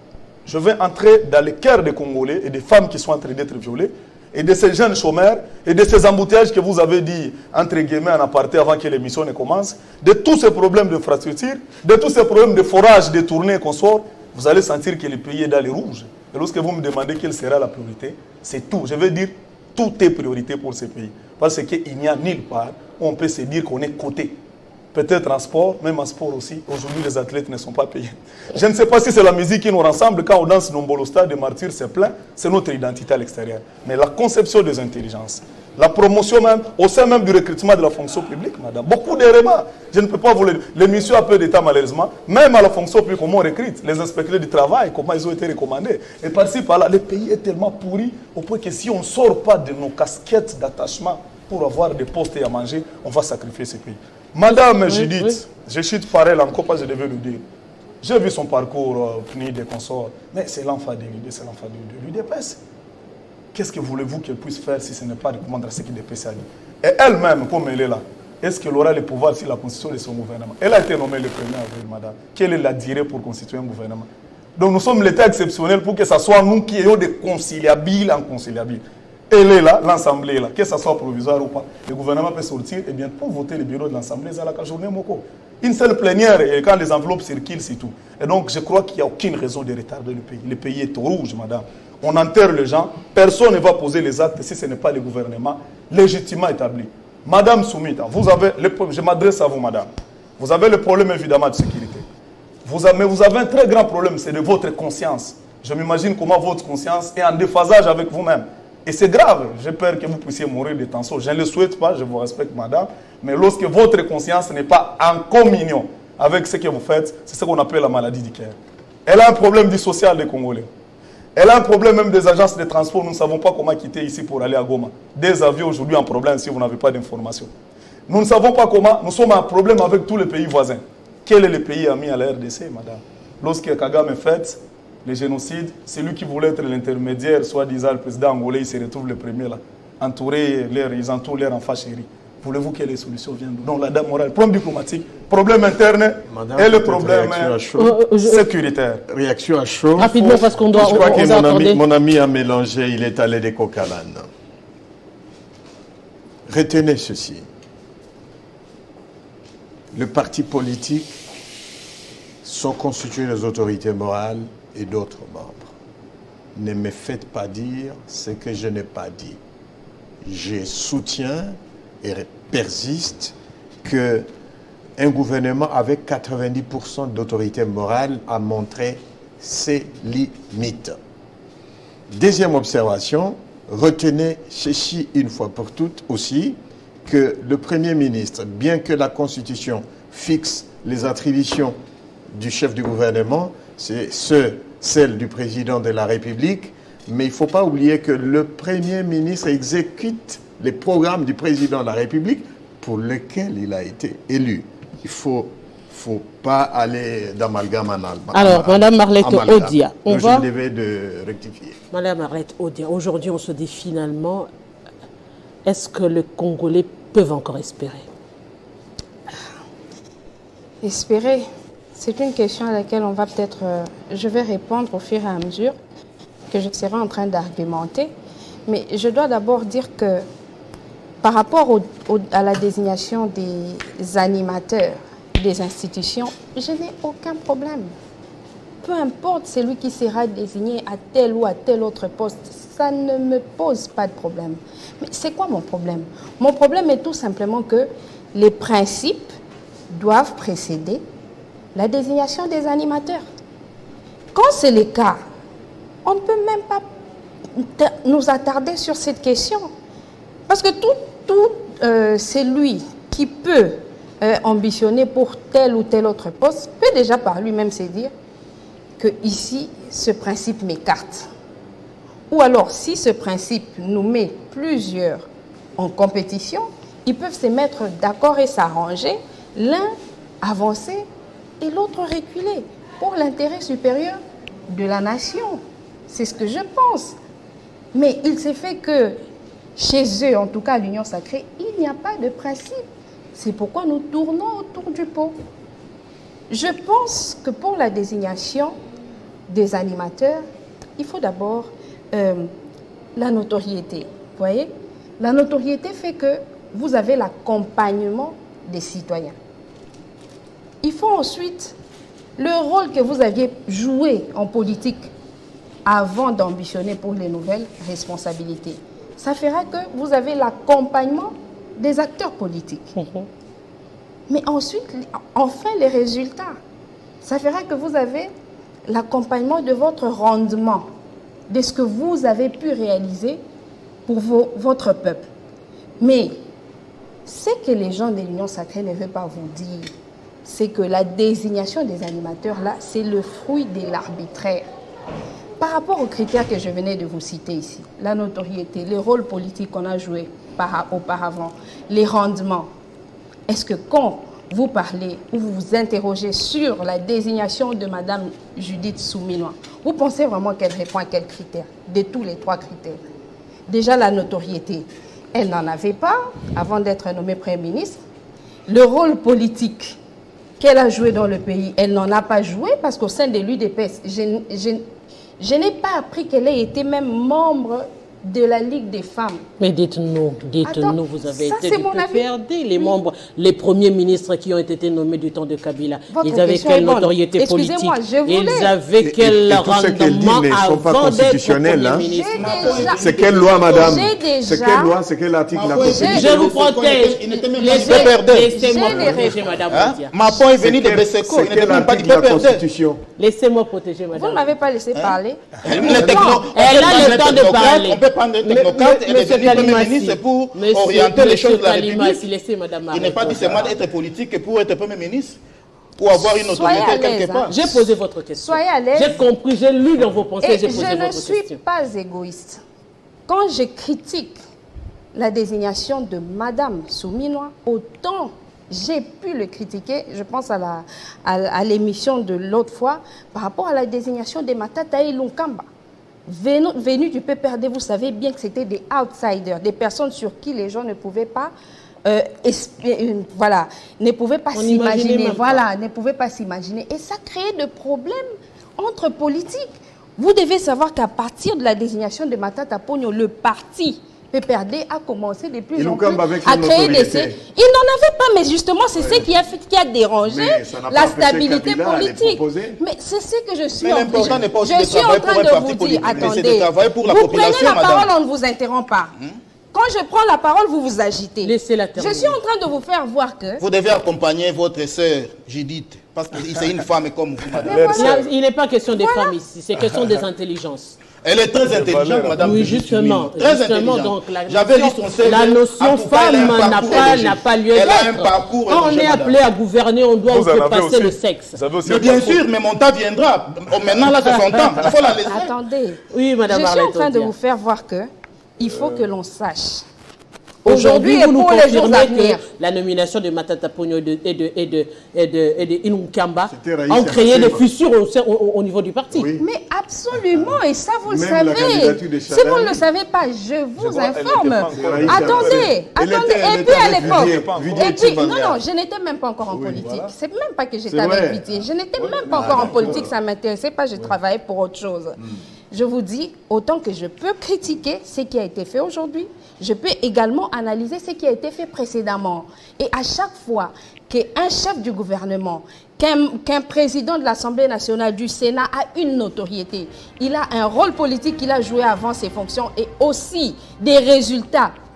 S4: Je vais entrer dans le cœur des Congolais et des femmes qui sont en train d'être violées, et de ces jeunes chômeurs, et de ces embouteillages que vous avez dit, entre guillemets, en aparté avant que l'émission ne commence, de tous ces problèmes d'infrastructure, de tous ces problèmes de forage, de tournées qu'on sort, vous allez sentir que le pays est dans les rouges. Et lorsque vous me demandez quelle sera la priorité, c'est tout. Je veux dire, tout est priorité pour ce pays. Parce qu'il n'y a nulle part où on peut se dire qu'on est coté. Peut-être en sport, même en sport aussi. Aujourd'hui, les athlètes ne sont pas payés. Je ne sais pas si c'est la musique qui nous rassemble. Quand on danse Nombolo Stade des martyrs, c'est plein. C'est notre identité à l'extérieur. Mais la conception des intelligences, la promotion même, au sein même du recrutement de la fonction publique, madame. Beaucoup d'éléments. Je ne peux pas vous le dire. L'émission a peu d'état, malheureusement. Même à la fonction publique, comment on recrute. Les inspecteurs du travail, comment ils ont été recommandés. Et par-ci, par-là, le pays est tellement pourri au point que si on ne sort pas de nos casquettes d'attachement pour avoir des postes et à manger, on va sacrifier ce pays. Madame oui, Judith, oui. Je chute par elle encore, pas je devais le dire. J'ai vu son parcours, euh, P N I D et consorts, mais c'est l'enfant de l'U D, c'est l'enfant de l'U D P S. Qu'est-ce que voulez-vous qu'elle puisse faire si ce n'est pas répondre à ce qu'il D P S a dit? Et elle-même, comme elle est là, est-ce qu'elle aura le pouvoir sur la constitution de son gouvernement? Elle a été nommée le premier avril, madame. Quelle est la durée pour constituer un gouvernement? Donc nous sommes l'État exceptionnel pour que ce soit nous qui ayons des conciliables inconciliables. Elle est là, l'Assemblée est là, que ce soit provisoire ou pas. Le gouvernement peut sortir et bien pour voter le bureau de l'Assemblée, c'est à la journée Moko. Une seule plénière et quand les enveloppes circulent, c'est tout. Et donc je crois qu'il n'y a aucune raison de retarder le pays. Le pays est au rouge, madame. On enterre les gens, personne ne va poser les actes si ce n'est pas le gouvernement légitimement établi. Madame Soumita, vous avez, le, je m'adresse à vous, madame. Vous avez le problème évidemment de sécurité. Vous avez, mais vous avez un très grand problème, c'est de votre conscience. Je m'imagine comment votre conscience est en déphasage avec vous-même. Et c'est grave, j'ai peur que vous puissiez mourir de tension. Je ne le souhaite pas, je vous respecte, madame. Mais lorsque votre conscience n'est pas en communion avec ce que vous faites, c'est ce qu'on appelle la maladie du cœur. Elle a un problème du social des Congolais. Elle a un problème même des agences de transport. Nous ne savons pas comment quitter ici pour aller à Goma. Des avions aujourd'hui en problème si vous n'avez pas d'informations. Nous ne savons pas comment. Nous sommes en problème avec tous les pays voisins. Quel est le pays ami à la R D C, madame? Lorsque Kagame est fait, le génocide, c'est lui qui voulait être l'intermédiaire, soi-disant le président angolais, il se retrouve le premier là. Entouré, ils entourent leur enfant chéri. Voulez-vous que les solutions viennent? Donc la dame morale, problème diplomatique, problème interne Madame, et le problème euh, sécuritaire.
S5: Réaction à chaud.
S1: Rapidement parce qu'on doit...
S5: Je crois on, que on mon, ami, mon ami a mélangé, il est allé des coq à l'âne. Retenez ceci. Le parti politique sont constitués des autorités morales et d'autres membres. Ne me faites pas dire ce que je n'ai pas dit. Je soutiens et persiste qu'un gouvernement avec quatre-vingt-dix pour cent d'autorité morale a montré ses limites. Deuxième observation, retenez ceci une fois pour toutes aussi, que le Premier ministre, bien que la Constitution fixe les attributions du chef du gouvernement, c'est ce, celle du président de la République, mais il ne faut pas oublier que le Premier ministre exécute les programmes du président de la République pour lesquels il a été élu. Il ne faut, faut pas aller d'amalgame en Allemagne.
S1: Alors, Mme Marlette Odia, on va...
S5: Je devais de rectifier.
S1: Mme Marlette Odia, aujourd'hui on se dit finalement, est-ce que les Congolais peuvent encore espérer?
S2: Espérer, c'est une question à laquelle on va peut-être... Euh, je vais répondre au fur et à mesure que je serai en train d'argumenter. Mais je dois d'abord dire que par rapport au, au, à la désignation des animateurs des institutions, je n'ai aucun problème. Peu importe celui qui sera désigné à tel ou à tel autre poste, ça ne me pose pas de problème. Mais c'est quoi mon problème? Mon problème est tout simplement que les principes doivent précéder la désignation des animateurs. Quand c'est le cas, on ne peut même pas nous attarder sur cette question. Parce que tout, tout euh, c'est lui qui peut euh, ambitionner pour tel ou tel autre poste, peut déjà par lui-même se dire que ici, ce principe m'écarte. Ou alors, si ce principe nous met plusieurs en compétition, ils peuvent se mettre d'accord et s'arranger, l'un avancer et l'autre reculer pour l'intérêt supérieur de la nation. C'est ce que je pense. Mais il s'est fait que chez eux, en tout cas à l'Union Sacrée, il n'y a pas de principe. C'est pourquoi nous tournons autour du pot. Je pense que pour la désignation des animateurs, il faut d'abord euh, la notoriété. Vous voyez? La notoriété fait que vous avez l'accompagnement des citoyens. Il faut ensuite le rôle que vous aviez joué en politique avant d'ambitionner pour les nouvelles responsabilités. Ça fera que vous avez l'accompagnement des acteurs politiques. Mmh. Mais ensuite, enfin, les résultats. Ça fera que vous avez l'accompagnement de votre rendement, de ce que vous avez pu réaliser pour vos, votre peuple. Mais ce que les gens de l'Union Sacrée ne veulent pas vous dire, c'est que la désignation des animateurs, là, c'est le fruit de l'arbitraire. Par rapport aux critères que je venais de vous citer ici, la notoriété, les rôles politiques qu'on a joués par, auparavant, les rendements, est-ce que quand vous parlez ou vous vous interrogez sur la désignation de Mme Judith Souminois, vous pensez vraiment qu'elle répond à quels critères? De tous les trois critères. Déjà, la notoriété, elle n'en avait pas avant d'être nommée Premier ministre. Le rôle politique qu'elle a joué dans le pays, elle n'en a pas joué parce qu'au sein de l'U D P S, je, je, je n'ai pas appris qu'elle ait été même membre de la Ligue des femmes. Mais dites-nous, dites-nous, vous avez ça, été du P P R D, les oui. membres, les premiers ministres qui ont été nommés du temps de Kabila. Votre ils avaient quelle notoriété politique? Ils avaient quel rendement avant d'être premier ministre?
S5: C'est quelle loi, madame? C'est quelle loi? C'est quel article?
S1: Je vous protège. Laissez-moi protéger, madame.
S3: Macron est venu de Besseko, il n'était même pas du P P R D.
S1: Laissez-moi protéger, madame.
S2: Vous ne m'avez pas laissé parler.
S1: Elle a le temps de parler.
S3: Prendre un technocrate et devenir Premier ministre pour monsieur, orienter les choses de la République.
S1: Laissez, madame,
S3: il n'est pas dit seulement d'être politique pour être Premier ministre, pour avoir une autorité quelque part.
S1: J'ai posé votre question.
S2: Soyez à l'aise.
S1: J'ai compris, j'ai lu dans vos pensées, j'ai posé votre question.
S2: Je ne suis pas égoïste. Quand je critique la désignation de Madame Souminois, autant j'ai pu le critiquer, je pense à la à, à l'émission de l'autre fois, par rapport à la désignation de Matata Lunkamba. Venu, venu du P P R D, vous savez bien que c'était des outsiders, des personnes sur qui les gens ne pouvaient pas, euh, espérer, voilà, ne pouvaient pas s'imaginer, voilà, ne pouvaient pas s'imaginer, et ça créait des problèmes entre politiques. Vous devez savoir qu'à partir de la désignation de Matata Ponyo, le parti P P R D a commencé de plus en plus à créer des... Il n'en avait pas, mais justement, c'est ouais. ce qui a, fait, qui a dérangé la stabilité Kabila politique. Mais c'est ce que je suis en train de, je suis en train de vous dire. Attendez,
S3: pour la
S2: vous prenez la parole, on ne vous interrompt pas. Hmm? Quand je prends la parole, vous vous agitez.
S1: Laissez-la terminer.
S2: Je suis en train de vous faire voir que...
S3: Vous devez accompagner votre sœur, Judith, parce que c'est une femme comme vous, madame.
S1: Voilà. Il n'est pas question des voilà. femmes ici, c'est question des intelligences.
S3: Elle est très intelligente, madame.
S1: Oui, justement.
S3: Très
S1: justement donc, la
S3: J'avais lu son C V.
S1: La notion femme n'a pas, pas lieu d'être.
S3: Elle a un parcours.
S1: Quand on est appelé à gouverner, on doit passer le sexe.
S3: Mais bien sûr, mais mon temps viendra. Maintenant, là, c'est son temps. Il faut la laisser.
S2: Attendez.
S1: Oui, madame.
S2: Je suis en train de vous faire voir que il faut que l'on sache.
S1: Aujourd'hui, vous nous confirmez que la nomination de Matata Ponyo et de, et de, et de, et de, et de Inunkamba ont créé des fissures au, au, au niveau du parti.
S2: Oui. Mais absolument, et ça vous le savez. Si vous ne le savez pas, je vous je informe. Attendez, attendez. Et puis à l'époque, et puis, non, non, je n'étais même pas encore en oui, politique. Voilà. C'est même pas que j'étais avec Vitier. Je n'étais oui. même pas encore ah, en politique, ça ne m'intéressait pas, je travaillais pour autre chose. Hmm. Je vous dis, autant que je peux critiquer ce qui a été fait aujourd'hui, je peux également analyser ce qui a été fait précédemment. Et à chaque fois qu'un chef du gouvernement, qu'un qu'un président de l'Assemblée nationale, du Sénat a une notoriété, il a un rôle politique qu'il a joué avant ses fonctions et aussi des résultats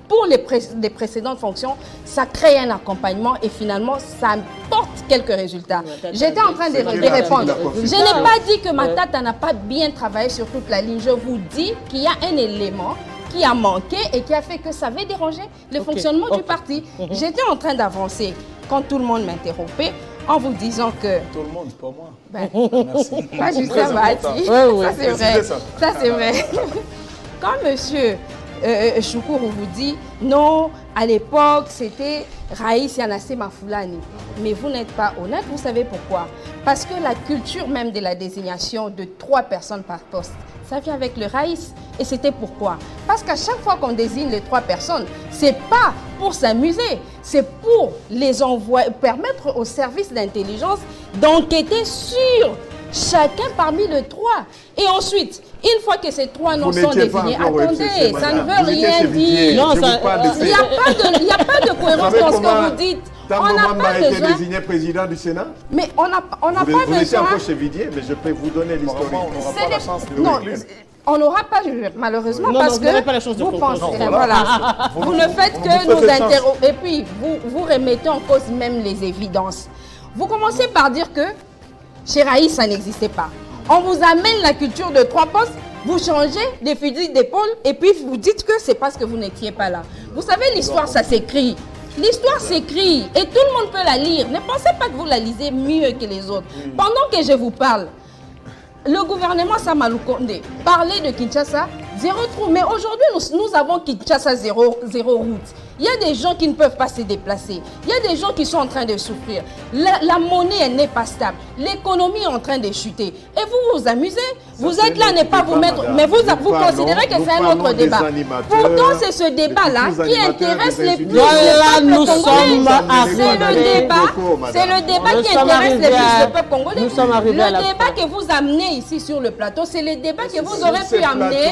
S2: pour les, pré les précédentes fonctions, ça crée un accompagnement et finalement, ça porte quelques résultats. J'étais en train de, de répondre. Je n'ai pas dit que Matata n'a pas bien travaillé sur toute la ligne. Je vous dis qu'il y a un élément qui a manqué et qui a fait que ça avait dérangé le okay. fonctionnement okay. du parti. Mm-hmm. J'étais en train d'avancer quand tout le monde m'interrompait en vous disant que...
S4: Tout le monde, pas moi.
S2: Ben,
S4: merci.
S2: Pas Justin Bahati.
S1: Ouais, ouais.
S2: Ça, c'est vrai. Ça, ça c'est vrai. Quand monsieur euh, Choukourou vous dit, non, à l'époque, c'était Raïs Yanassé Mafoulani. Mais vous n'êtes pas honnête, vous savez pourquoi? Parce que la culture même de la désignation de trois personnes par poste, ça vient avec le Raïs. Et c'était pourquoi? Parce qu'à chaque fois qu'on désigne les trois personnes, c'est pas pour s'amuser, c'est pour les envoyer, permettre aux services d'intelligence d'enquêter sur chacun parmi les trois. Et ensuite, une fois que ces trois noms sont désignés, attendez, ça ne veut rien dire.
S5: Non, ça,
S2: il n'y a, a pas de cohérence dans ce que vous dites.
S5: On n'a pas été besoin... désigné président du Sénat.
S2: Mais on n'a on a
S5: vous,
S2: pas
S5: vous
S2: besoin...
S5: laissez encore chez Vidier, mais je peux vous donner l'historique.
S4: On n'aura pas la chance de
S2: non, on n'aura pas, malheureusement,
S1: non,
S2: parce
S1: non, vous
S2: que
S1: pas la chance de
S2: vous pensez,
S1: non,
S2: voilà. voilà. vous, vous ne faites vous que nous interroger, et puis vous, vous remettez en cause même les évidences. Vous commencez par dire que chez Raïs, ça n'existait pas. On vous amène la culture de trois postes, vous changez les fusils d'épaule, et puis vous dites que c'est parce que vous n'étiez pas là. Vous savez, l'histoire, ça s'écrit. L'histoire s'écrit et tout le monde peut la lire. Ne pensez pas que vous la lisez mieux que les autres. Pendant que je vous parle, le gouvernement Samalou Kondé parlait de Kinshasa, zéro trou. Mais aujourd'hui, nous, nous avons Kinshasa, zéro, zéro route. Il y a des gens qui ne peuvent pas se déplacer. Il y a des gens qui sont en train de souffrir. La, la monnaie n'est pas stable. L'économie est en train de chuter. Et vous vous amusez. Vous Ça, êtes là, n'est pas vous mettre... Mais vous, vous considérez que c'est un autre débat. Pourtant, c'est ce débat-là qui intéresse les plus...
S1: Voilà, nous sommes
S2: arrivés. C'est le débat, c'est le débat qui intéresse les plus le peuple congolais.
S1: Nous sommes arrivés à la
S2: Le débat que vous amenez ici sur le plateau, c'est le débat que vous aurez pu amener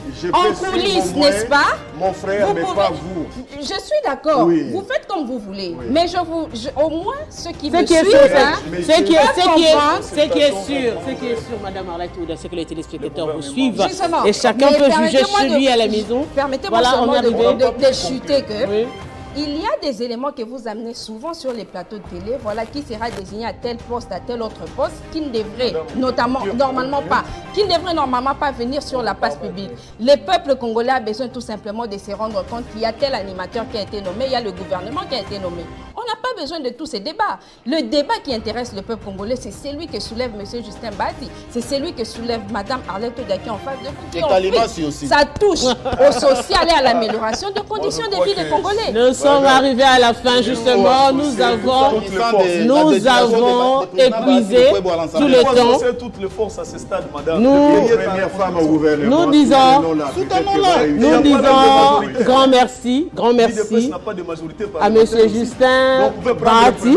S2: en coulisses, n'est-ce pas?
S5: Mon frère, mais pas vous.
S2: Je suis d'accord, oui. Vous faites comme vous voulez, oui. Mais je vous, je, au moins ceux qui me
S1: qui
S2: suivent,
S1: hein, ce qui est, ce qui est, ce qui est sûr, ce qui est sûr, Madame Arlette, c'est que les téléspectateurs vous suivent
S2: justement,
S1: et chacun peut juger celui à la maison.
S2: Permettez-moi voilà, seulement de, de, de chuter que oui. Il y a des éléments que vous amenez souvent sur les plateaux de télé, voilà, qui sera désigné à tel poste, à tel autre poste, qui ne devrait notamment, normalement pas, qui ne devrait normalement pas venir sur la place publique. Le peuple congolais a besoin tout simplement de se rendre compte qu'il y a tel animateur qui a été nommé, il y a le gouvernement qui a été nommé. On n'a pas besoin de tous ces débats. Le débat qui intéresse le peuple congolais, c'est celui que soulève M. Justin Bahati, c'est celui que soulève Mme Arlette Oudaki en face de vous. Qui
S3: et aussi.
S2: Ça touche au social et à l'amélioration des conditions de vie des Congolais.
S1: Nous sommes arrivés à la fin, justement. Nous avons, nous avons épuisé tout le temps.
S4: Toutes les forces à ce stade, madame.
S1: Nous, nous disons, nous disons grand merci, grand merci à M. Justin Bahati.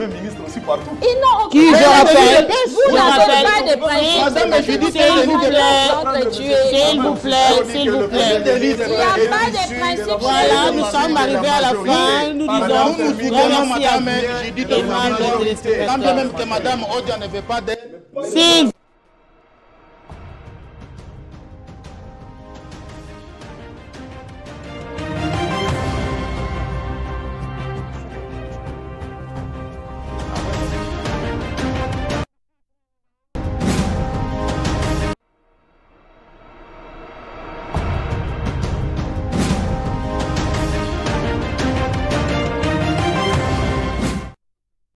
S1: Qui, je rappelle,
S2: vous n'avez pas de principe.
S1: S'il vous plaît, s'il vous plaît, s'il vous plaît.
S2: Il n'y a pas de principe.
S1: Voilà, nous sommes arrivés à la fin. Nous disons, grand merci à vous.
S3: J'ai dit de même que Madame Odia ne veut pas d'être.